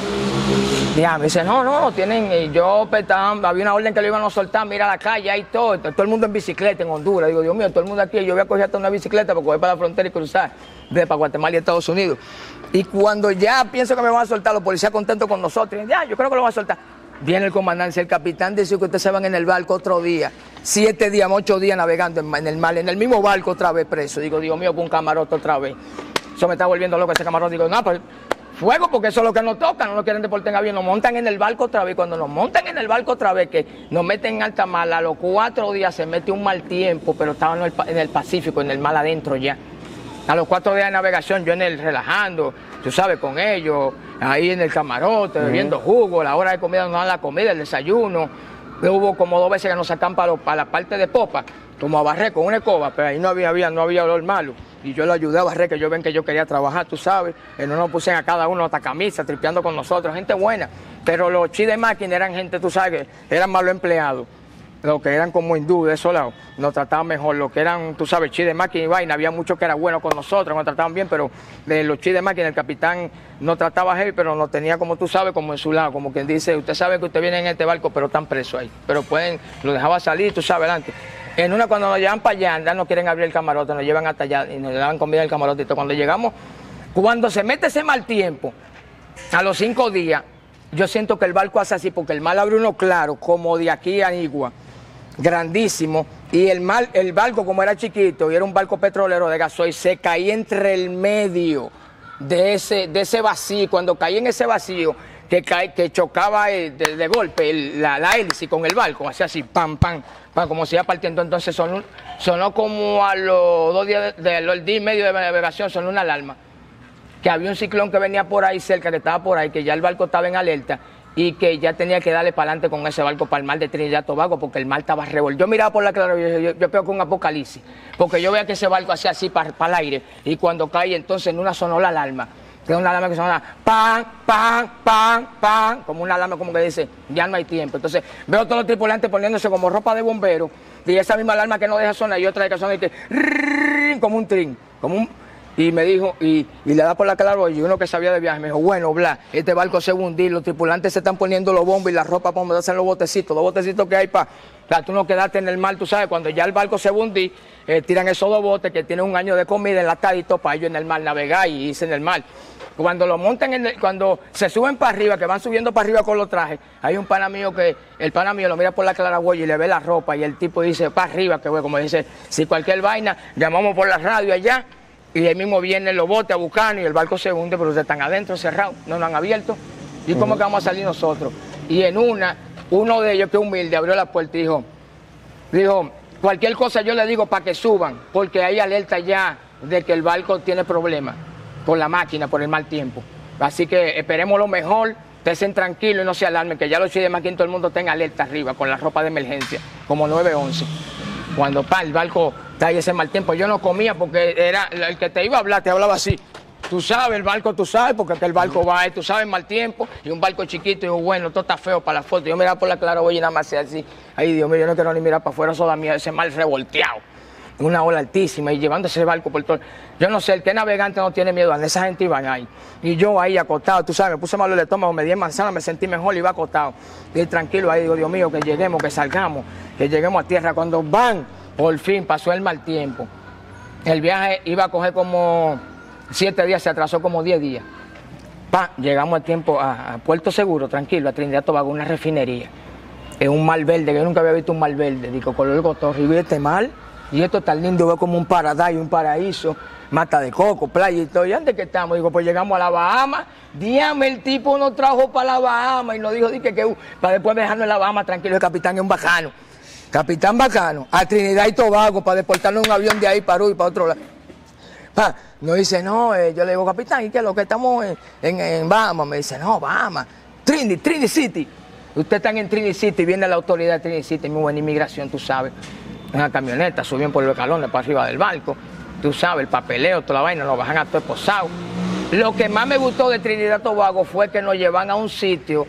Speaker 1: Ya, me dice, no, no, tienen, y yo petaban, había una orden que lo iban a soltar, mira la calle, ahí todo, todo el mundo en bicicleta en Honduras. Digo, Dios mío, todo el mundo aquí, yo voy a coger hasta una bicicleta porque voy para la frontera y cruzar, de para Guatemala y Estados Unidos. Y cuando ya pienso que me van a soltar, los policías contentos con nosotros, ya, yo creo que lo van a soltar. Viene el comandante, el capitán dice que ustedes se van en el barco otro día, siete días, ocho días navegando en, en el mar, en el mismo barco otra vez preso. Digo, Dios mío, con un camarote otra vez. Eso me está volviendo loco ese camarote. Digo, no, pues... fuego, porque eso es lo que nos toca, no nos quieren deportar en avión, nos montan en el barco otra vez. Cuando nos montan en el barco otra vez, que nos meten en alta mar, a los cuatro días se mete un mal tiempo, pero estábamos en el Pacífico, en el mar adentro ya. A los cuatro días de navegación, yo en el relajando, tú sabes, con ellos, ahí en el camarote, bebiendo jugo, la hora de comida nos dan la comida, el desayuno. Hubo como dos veces que nos sacan para, lo, para la parte de popa, como a barrer con una escoba, pero ahí no había, había, no había olor malo. Y yo lo ayudé a barrer, que yo ven que yo quería trabajar, tú sabes. Y no nos pusieron a cada uno hasta camisa, tripeando con nosotros, gente buena. Pero los chi de máquina eran gente, tú sabes, que eran malos empleados. los que eran como hindú de esos lados, nos trataban mejor. Los que eran, tú sabes, chi de máquina y vaina, había muchos que eran buenos con nosotros, nos trataban bien, pero de los chi de máquina, el capitán nos trataba heavy, pero nos tenía, como tú sabes, como en su lado, como quien dice, usted sabe que usted viene en este barco, pero están presos ahí. Pero pueden, lo dejaba salir, tú sabes, adelante. En una, cuando nos llevan para allá, ya no quieren abrir el camarote, nos llevan hasta allá y nos daban comida en el camarote. Cuando llegamos, cuando se mete ese mal tiempo, a los cinco días, yo siento que el barco hace así, porque el mar abre uno claro, como de aquí a Igua, grandísimo, y el mar, el barco, como era chiquito y era un barco petrolero de gasoil, se caía entre el medio de ese, de ese vacío. Cuando caía en ese vacío, que, cae, que chocaba el, de, de golpe el, la, la hélice con el barco, hacía así, pam, pam, pam, como se iba partiendo. Entonces sonó, sonó como a los dos días, de, de, los días y medio de navegación, sonó una alarma, que había un ciclón que venía por ahí cerca, que estaba por ahí, que ya el barco estaba en alerta y que ya tenía que darle para adelante con ese barco para el mar de Trinidad y Tobago, porque el mar estaba revuelto. Yo miraba por la clara, yo, yo, yo creo que un apocalipsis, porque yo veía que ese barco hacía así para, para el aire, y cuando caía, entonces en una sonó la alarma, que es una alarma que sonaba pam, pam, pam, pam, como una alarma como que dice, ya no hay tiempo. Entonces veo todos los tripulantes poniéndose como ropa de bombero, y esa misma alarma que no deja sonar, y otra que suena y que, rrr, como un trin, como un... Y me dijo, y, y le da por la cara, y uno que sabía de viaje, me dijo, bueno, bla, este barco se va a hundir, los tripulantes se están poniendo los bombos y la ropa para meterse en los botecitos, los botecitos que hay para, para tú no quedarte en el mar, tú sabes, cuando ya el barco se va a hundir, eh, tiran esos dos botes que tienen un año de comida enlatadito para ellos en el mar navegar y irse en el mar. Cuando lo montan, en el, cuando se suben para arriba, que van subiendo para arriba con los trajes, hay un pana mío que, el pana mío lo mira por la claraboya y le ve la ropa, y el tipo dice, para arriba, que güey, como dice, si cualquier vaina, llamamos por la radio allá, y ahí mismo vienen los botes a buscar y el barco se hunde, pero ustedes están adentro, cerrados, no nos han abierto. ¿Y cómo uh-huh. que vamos a salir nosotros? Y en una, uno de ellos, que humilde, abrió la puerta y dijo, dijo, cualquier cosa yo le digo para que suban, porque hay alerta ya de que el barco tiene problemas por la máquina, por el mal tiempo. Así que esperemos lo mejor, estén tranquilos y no se alarmen, que ya los de máquina todo el mundo tenga alerta arriba, con la ropa de emergencia, como nueve once. Cuando pa, el barco está ahí ese mal tiempo, yo no comía porque era el que te iba a hablar, te hablaba así. Tú sabes, el barco, tú sabes, porque el barco va ahí, tú sabes, mal tiempo, y un barco chiquito, y yo, bueno, todo está feo para la foto. Yo miraba por la claraboya y nada más así. Ay, Dios mío, yo no quiero ni mirar para afuera, eso da miedo, ese mar revolteado. Una ola altísima y llevando ese barco por todo. Yo no sé, el que navegante no tiene miedo, esa gente iban ahí. Y yo ahí acostado, tú sabes, me puse malo el estómago, me di en manzana, me sentí mejor y iba acostado. Y tranquilo ahí, digo, Dios mío, que lleguemos, que salgamos, que lleguemos a tierra. Cuando van, por fin pasó el mal tiempo. El viaje iba a coger como siete días, se atrasó como diez días. Pa, llegamos a tiempo a, a Puerto Seguro, tranquilo, a Trinidad y Tobago, una refinería. Es un mar verde, que yo nunca había visto un mar verde. Digo, color cotorro, y vi este mar, y esto tan lindo, veo como un paradise, un paraíso, mata de coco, playa y todo. ¿Y antes que estamos? Digo, pues llegamos a la Bahama. Dígame, el tipo nos trajo para la Bahama y nos dijo, que, que, para después dejarnos en la Bahama, tranquilo, el capitán es un bacano. Capitán bacano, a Trinidad y Tobago para deportarnos un avión de ahí para Uruguay y para otro lado. Pa, nos dice, no, eh, yo le digo, capitán, ¿y qué es lo que estamos en, en, en Bahamas? Me dice, no, Bahamas, Trinity, Trinity City. Ustedes están en Trinity City, viene la autoridad de Trinity City, muy buena inmigración, tú sabes. Una camioneta, subían por los escalones para arriba del barco, tú sabes, el papeleo, toda la vaina, nos bajan a todo esposado. Lo que más me gustó de Trinidad y Tobago fue que nos llevan a un sitio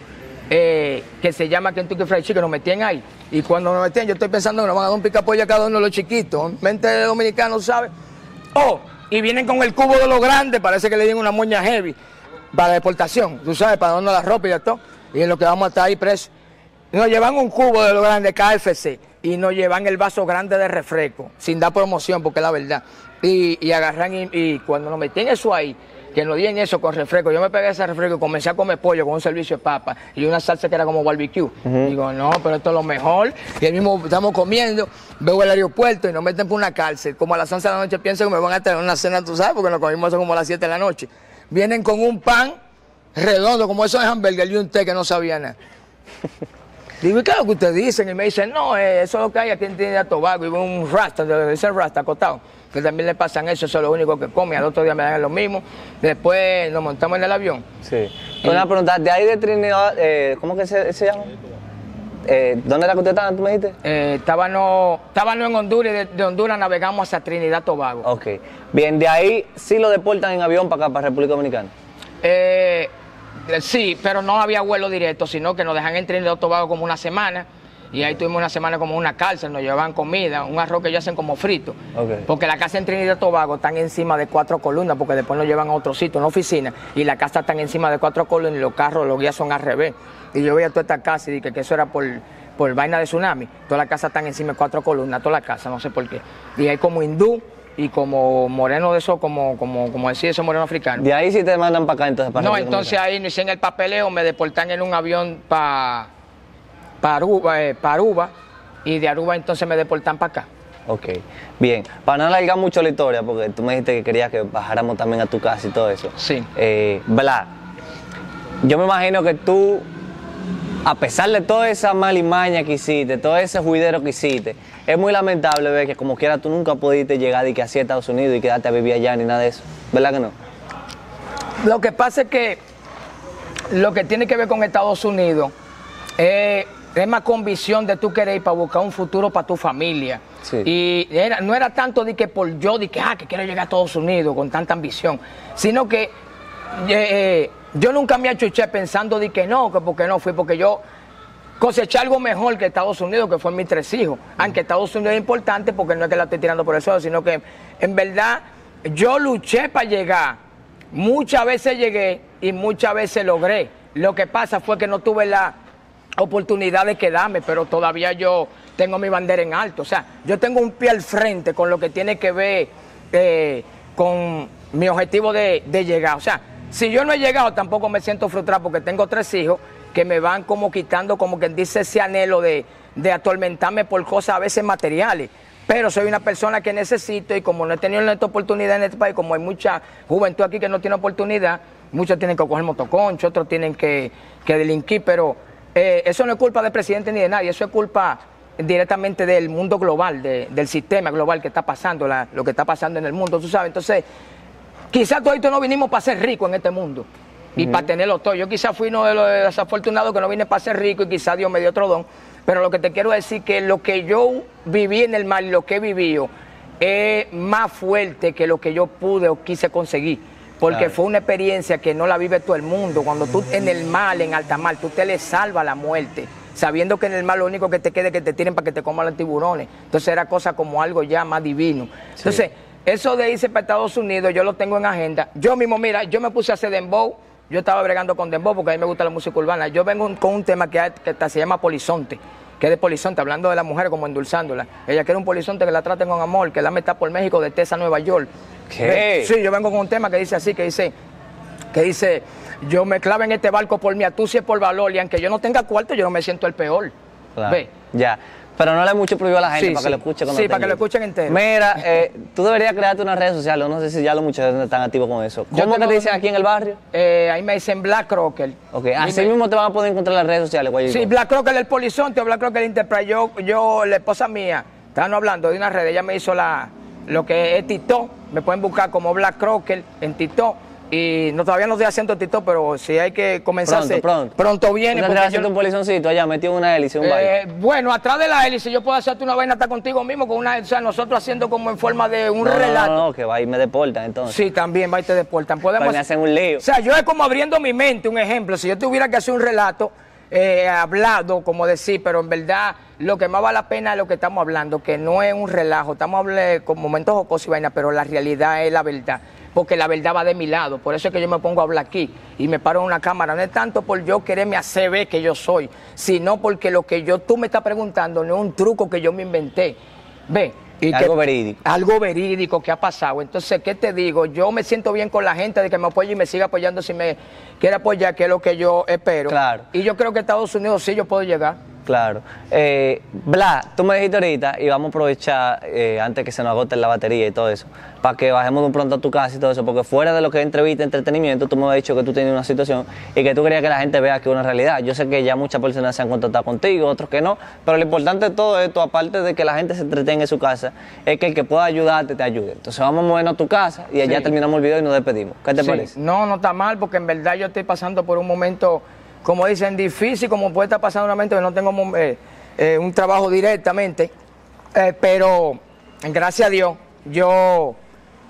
Speaker 1: eh, que se llama Kentucky Fried Chicken, nos metían ahí. Y cuando nos metían, yo estoy pensando que nos van a dar un picapollo a cada uno de los chiquitos. Mente de dominicano, ¿sabes? Oh, y vienen con el cubo de los grandes, parece que le dieron una moña heavy para deportación, tú sabes, para darnos la ropa y todo. Y en lo que vamos a estar ahí presos. Nos llevan un cubo de los grandes K F C y nos llevan el vaso grande de refresco, sin dar promoción, porque es la verdad. Y, y agarran y, y cuando nos metían eso ahí, que nos dieron eso con refresco, yo me pegué ese refresco y comencé a comer pollo con un servicio de papa y una salsa que era como barbecue. Uh-huh. Digo, no, pero esto es lo mejor. Y el mismo estamos comiendo, veo el aeropuerto y nos meten por una cárcel. Como a las once de la noche pienso que me van a tener una cena, tú sabes, porque nos comimos eso como a las siete de la noche. Vienen con un pan redondo, como esos de hamburger y un té que no sabía nada. Digo, ¿y qué es lo que ustedes dicen? Y me dicen, no, eh, eso es lo que hay aquí en Trinidad y Tobago. Y veo un rasta, ese rasta acostado, que también le pasan eso, eso es lo único que come. Al otro día me dan lo mismo. Después nos montamos en el avión. Sí.
Speaker 2: Y una pregunta, de ahí de Trinidad, eh, ¿cómo que se, se llama? Eh, ¿Dónde era que usted estaba, tú me dijiste?
Speaker 1: Eh, estábamos, estábamos en Honduras y de, de Honduras navegamos hacia Trinidad y Tobago.
Speaker 2: Ok. Bien, de ahí sí lo deportan en avión para acá, para República Dominicana.
Speaker 1: Eh... Sí, pero no había vuelo directo, sino que nos dejan en Trinidad y Tobago como una semana Y ahí tuvimos una semana como una cárcel, nos llevaban comida, un arroz que ellos hacen como frito. Okay. Porque la casa en Trinidad y Tobago están encima de cuatro columnas, porque después nos llevan a otro sitio, una oficina, y la casa están encima de cuatro columnas y los carros, los guías son al revés. Y yo veía toda esta casa y dije que eso era por, por vaina de tsunami. Todas las casas están encima de cuatro columnas, toda la casa, no sé por qué. Y hay como hindú y como moreno de eso, como, como, como decía ese moreno africano.
Speaker 2: De ahí sí te mandan para acá entonces. Para
Speaker 1: no, entonces ahí me hicieron el papeleo, me deportan en un avión para pa Aruba, eh, pa Aruba, y de Aruba entonces me deportan para acá.
Speaker 2: Ok, bien. Para no alargar mucho la historia, porque tú me dijiste que querías que bajáramos también a tu casa y todo eso.
Speaker 1: Sí.
Speaker 2: Eh, Bla, yo me imagino que tú, a pesar de toda esa malimaña que hiciste, todo ese juidero que hiciste, es muy lamentable ver que como quiera tú nunca pudiste llegar y que así a Estados Unidos y quedarte a vivir allá ni nada de eso. ¿Verdad que no?
Speaker 1: Lo que pasa es que lo que tiene que ver con Estados Unidos eh, es más convicción de tú querer ir para buscar un futuro para tu familia.
Speaker 2: Sí.
Speaker 1: Y era, no era tanto de que por yo, de que, ah, que quiero llegar a Estados Unidos con tanta ambición, sino que eh, eh, yo nunca me achuché pensando de que no, que porque no fui, porque yo coseché algo mejor que Estados Unidos, que fue mis tres hijos. Aunque Estados Unidos es importante, porque no es que la estoy tirando por el suelo, sino que en verdad yo luché para llegar. Muchas veces llegué y muchas veces logré. Lo que pasa fue que no tuve la oportunidad de quedarme, pero todavía yo tengo mi bandera en alto. O sea, yo tengo un pie al frente con lo que tiene que ver eh, con mi objetivo de, de llegar. O sea, si yo no he llegado, tampoco me siento frustrado porque tengo tres hijos que me van como quitando, como quien dice, ese anhelo de, de atormentarme por cosas a veces materiales. Pero soy una persona que necesito, y como no he tenido esta oportunidad en este país, como hay mucha juventud aquí que no tiene oportunidad, muchos tienen que coger motoconcho, otros tienen que, que delinquir, pero eh, eso no es culpa del presidente ni de nadie, eso es culpa directamente del mundo global, de, del sistema global que está pasando, la, lo que está pasando en el mundo, tú sabes. Entonces, quizás todos no vinimos para ser ricos en este mundo y uh-huh. para tenerlo todo. Yo quizás fui uno de los desafortunados que no vine para ser rico y quizás Dios me dio otro don. Pero lo que te quiero decir es que lo que yo viví en el mal y lo que he vivido es más fuerte que lo que yo pude o quise conseguir. Porque claro. fue una experiencia que no la vive todo el mundo. Cuando tú en el mal, en alta mar, tú te le salvas la muerte, sabiendo que en el mal lo único que te quede es que te tiren para que te coman los tiburones. Entonces era cosa como algo ya más divino. Sí. Entonces, eso de irse para Estados Unidos, yo lo tengo en agenda. Yo mismo, mira, yo me puse a hacer dembow. Yo estaba bregando con dembow porque a mí me gusta la música urbana. Yo vengo con un tema que, que se llama Polizonte, que es de polizonte, hablando de la mujer como endulzándola. Ella quiere un polizonte que la traten con amor, que la meta por México de Texas a Nueva York.
Speaker 2: ¿Qué?
Speaker 1: Sí, yo vengo con un tema que dice así, que dice, que dice, yo me clavo en este barco por mi astucia y por valor, y aunque yo no tenga cuarto, yo no me siento el peor.
Speaker 2: Claro.
Speaker 1: ¿Ve?
Speaker 2: Ya. Pero no le mucho prohibido a la gente
Speaker 1: sí,
Speaker 2: para
Speaker 1: sí.
Speaker 2: que lo escuchen.
Speaker 1: Sí, para que lo escuchen entero.
Speaker 2: Mira, eh, tú deberías crearte unas redes sociales. No sé si ya los muchachos están activos con eso. ¿Cómo que te dicen aquí en el barrio?
Speaker 1: Eh, ahí me dicen Black Crocker.
Speaker 2: Ok, así me... mismo te van a poder encontrar en las redes sociales.
Speaker 1: Sí, Black Crocker el polizonte o Black Crocker el Enterprise. Yo, yo, la esposa mía, estaban hablando de una red, ella me hizo la, lo que es TikTok. Me pueden buscar como Black Crocker en TikTok. Y no, todavía no estoy haciendo TikTok, pero si hay que comenzar.
Speaker 2: Pronto, pronto.
Speaker 1: Pronto viene.
Speaker 2: ¿Tú te haciendo yo... un polizoncito allá, metido en una hélice, un
Speaker 1: eh,
Speaker 2: baile?
Speaker 1: Bueno, atrás de la hélice yo puedo hacerte una vaina hasta contigo mismo, con una, o sea, nosotros haciendo como en forma de un
Speaker 2: no,
Speaker 1: relato.
Speaker 2: No, no, que va y me deportan entonces.
Speaker 1: Sí, también va y te deportan. Podemos...
Speaker 2: me hacen un lío.
Speaker 1: O sea, yo es como abriendo mi mente, un ejemplo. Si yo tuviera que hacer un relato eh, hablado, como decir, pero en verdad lo que más vale la pena es lo que estamos hablando, que no es un relajo. Estamos hablando con momentos jocosos y vaina, pero la realidad es la verdad. Porque la verdad va de mi lado, por eso es que yo me pongo a hablar aquí y me paro en una cámara, no es tanto por yo quererme hacer ver que yo soy, sino porque lo que yo tú me estás preguntando no es un truco que yo me inventé, ve. Y
Speaker 2: algo
Speaker 1: que,
Speaker 2: verídico.
Speaker 1: Algo verídico que ha pasado. Entonces, ¿qué te digo? Yo me siento bien con la gente de que me apoye y me siga apoyando si me quiere apoyar, que es lo que yo espero.
Speaker 2: Claro.
Speaker 1: Y yo creo que Estados Unidos sí yo puedo llegar.
Speaker 2: Claro. Eh, Bla, tú me dijiste ahorita, y vamos a aprovechar eh, antes que se nos agote la batería y todo eso, para que bajemos de un pronto a tu casa y todo eso, porque fuera de lo que es entrevista, entretenimiento, tú me has dicho que tú tienes una situación y que tú querías que la gente vea que es una realidad. Yo sé que ya muchas personas se han contactado contigo, otros que no, pero lo importante de todo esto, aparte de que la gente se entretenga en su casa, es que el que pueda ayudarte te ayude. Entonces vamos a movernos a tu casa y allá sí. terminamos el video y nos despedimos. ¿Qué te sí. parece?
Speaker 1: No, no está mal, porque en verdad yo estoy pasando por un momento, como dicen, difícil, como puede estar pasando un momento que no tengo eh, eh, un trabajo directamente, eh, pero gracias a Dios, yo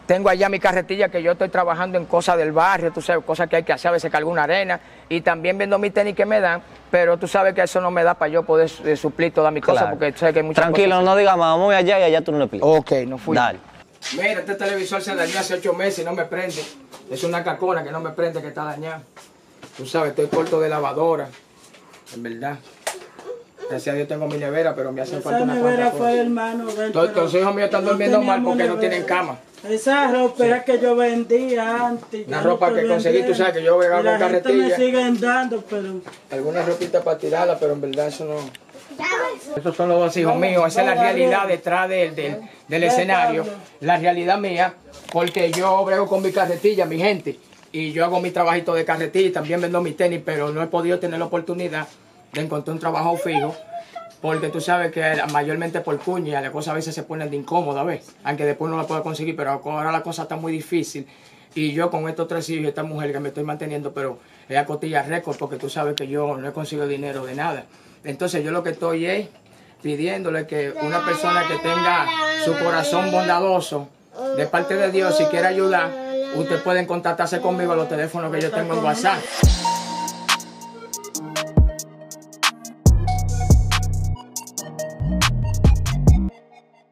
Speaker 1: tengo allá mi carretilla que yo estoy trabajando en cosas del barrio, tú sabes, cosas que hay que hacer, a veces cargo una arena y también viendo mis tenis que me dan, pero tú sabes que eso no me da para yo poder eh, suplir todas mis
Speaker 2: Claro.
Speaker 1: cosas porque tú sabes que hay muchas
Speaker 2: Tranquilo,
Speaker 1: cosas.
Speaker 2: no digas más, vamos allá y allá tú no le pides.
Speaker 1: Ok, no fui.
Speaker 2: Dale.
Speaker 1: Mira, este televisor se dañó hace ocho meses y no me prende. Es una cacona que no me prende, que está dañada. Tú sabes, estoy corto de lavadora, en verdad. Gracias a Dios tengo mi nevera, pero me hacen falta
Speaker 3: Esa
Speaker 1: una
Speaker 3: nevera
Speaker 1: cuanta
Speaker 3: fue
Speaker 1: cosa.
Speaker 3: el hermano de él,
Speaker 1: Todos
Speaker 3: pero
Speaker 1: los hijos míos están
Speaker 3: no
Speaker 1: durmiendo mal
Speaker 3: teníamos
Speaker 1: porque no
Speaker 3: nevera.
Speaker 1: tienen cama.
Speaker 3: Esa ropa era que yo vendía antes.
Speaker 1: Una
Speaker 3: ya
Speaker 1: ropa
Speaker 3: no
Speaker 1: que
Speaker 3: estoy
Speaker 1: conseguí, tú
Speaker 3: vendiendo.
Speaker 1: sabes que yo vegaba
Speaker 3: Y la
Speaker 1: con
Speaker 3: gente
Speaker 1: carretilla.
Speaker 3: me siguen dando, pero
Speaker 1: Algunas ropitas para tirarla, pero en verdad eso no... Estos son los dos hijos míos, esa es la realidad detrás del, del, del escenario. La realidad mía, porque yo brego con mi carretilla, mi gente, y yo hago mi trabajito de carretilla y también vendo mis tenis, pero no he podido tener la oportunidad de encontrar un trabajo fijo, porque tú sabes que mayormente por cuña las cosas a veces se ponen de incómoda, ¿ves? Aunque después no la puedo conseguir, pero ahora la cosa está muy difícil. Y yo con estos tres hijos y esta mujer que me estoy manteniendo, pero es a costilla récord, porque tú sabes que yo no he conseguido dinero de nada. Entonces yo lo que estoy es pidiéndole que una persona que tenga su corazón bondadoso de parte de Dios, si quiere ayudar, usted puede contactarse conmigo a los teléfonos que yo tengo en WhatsApp.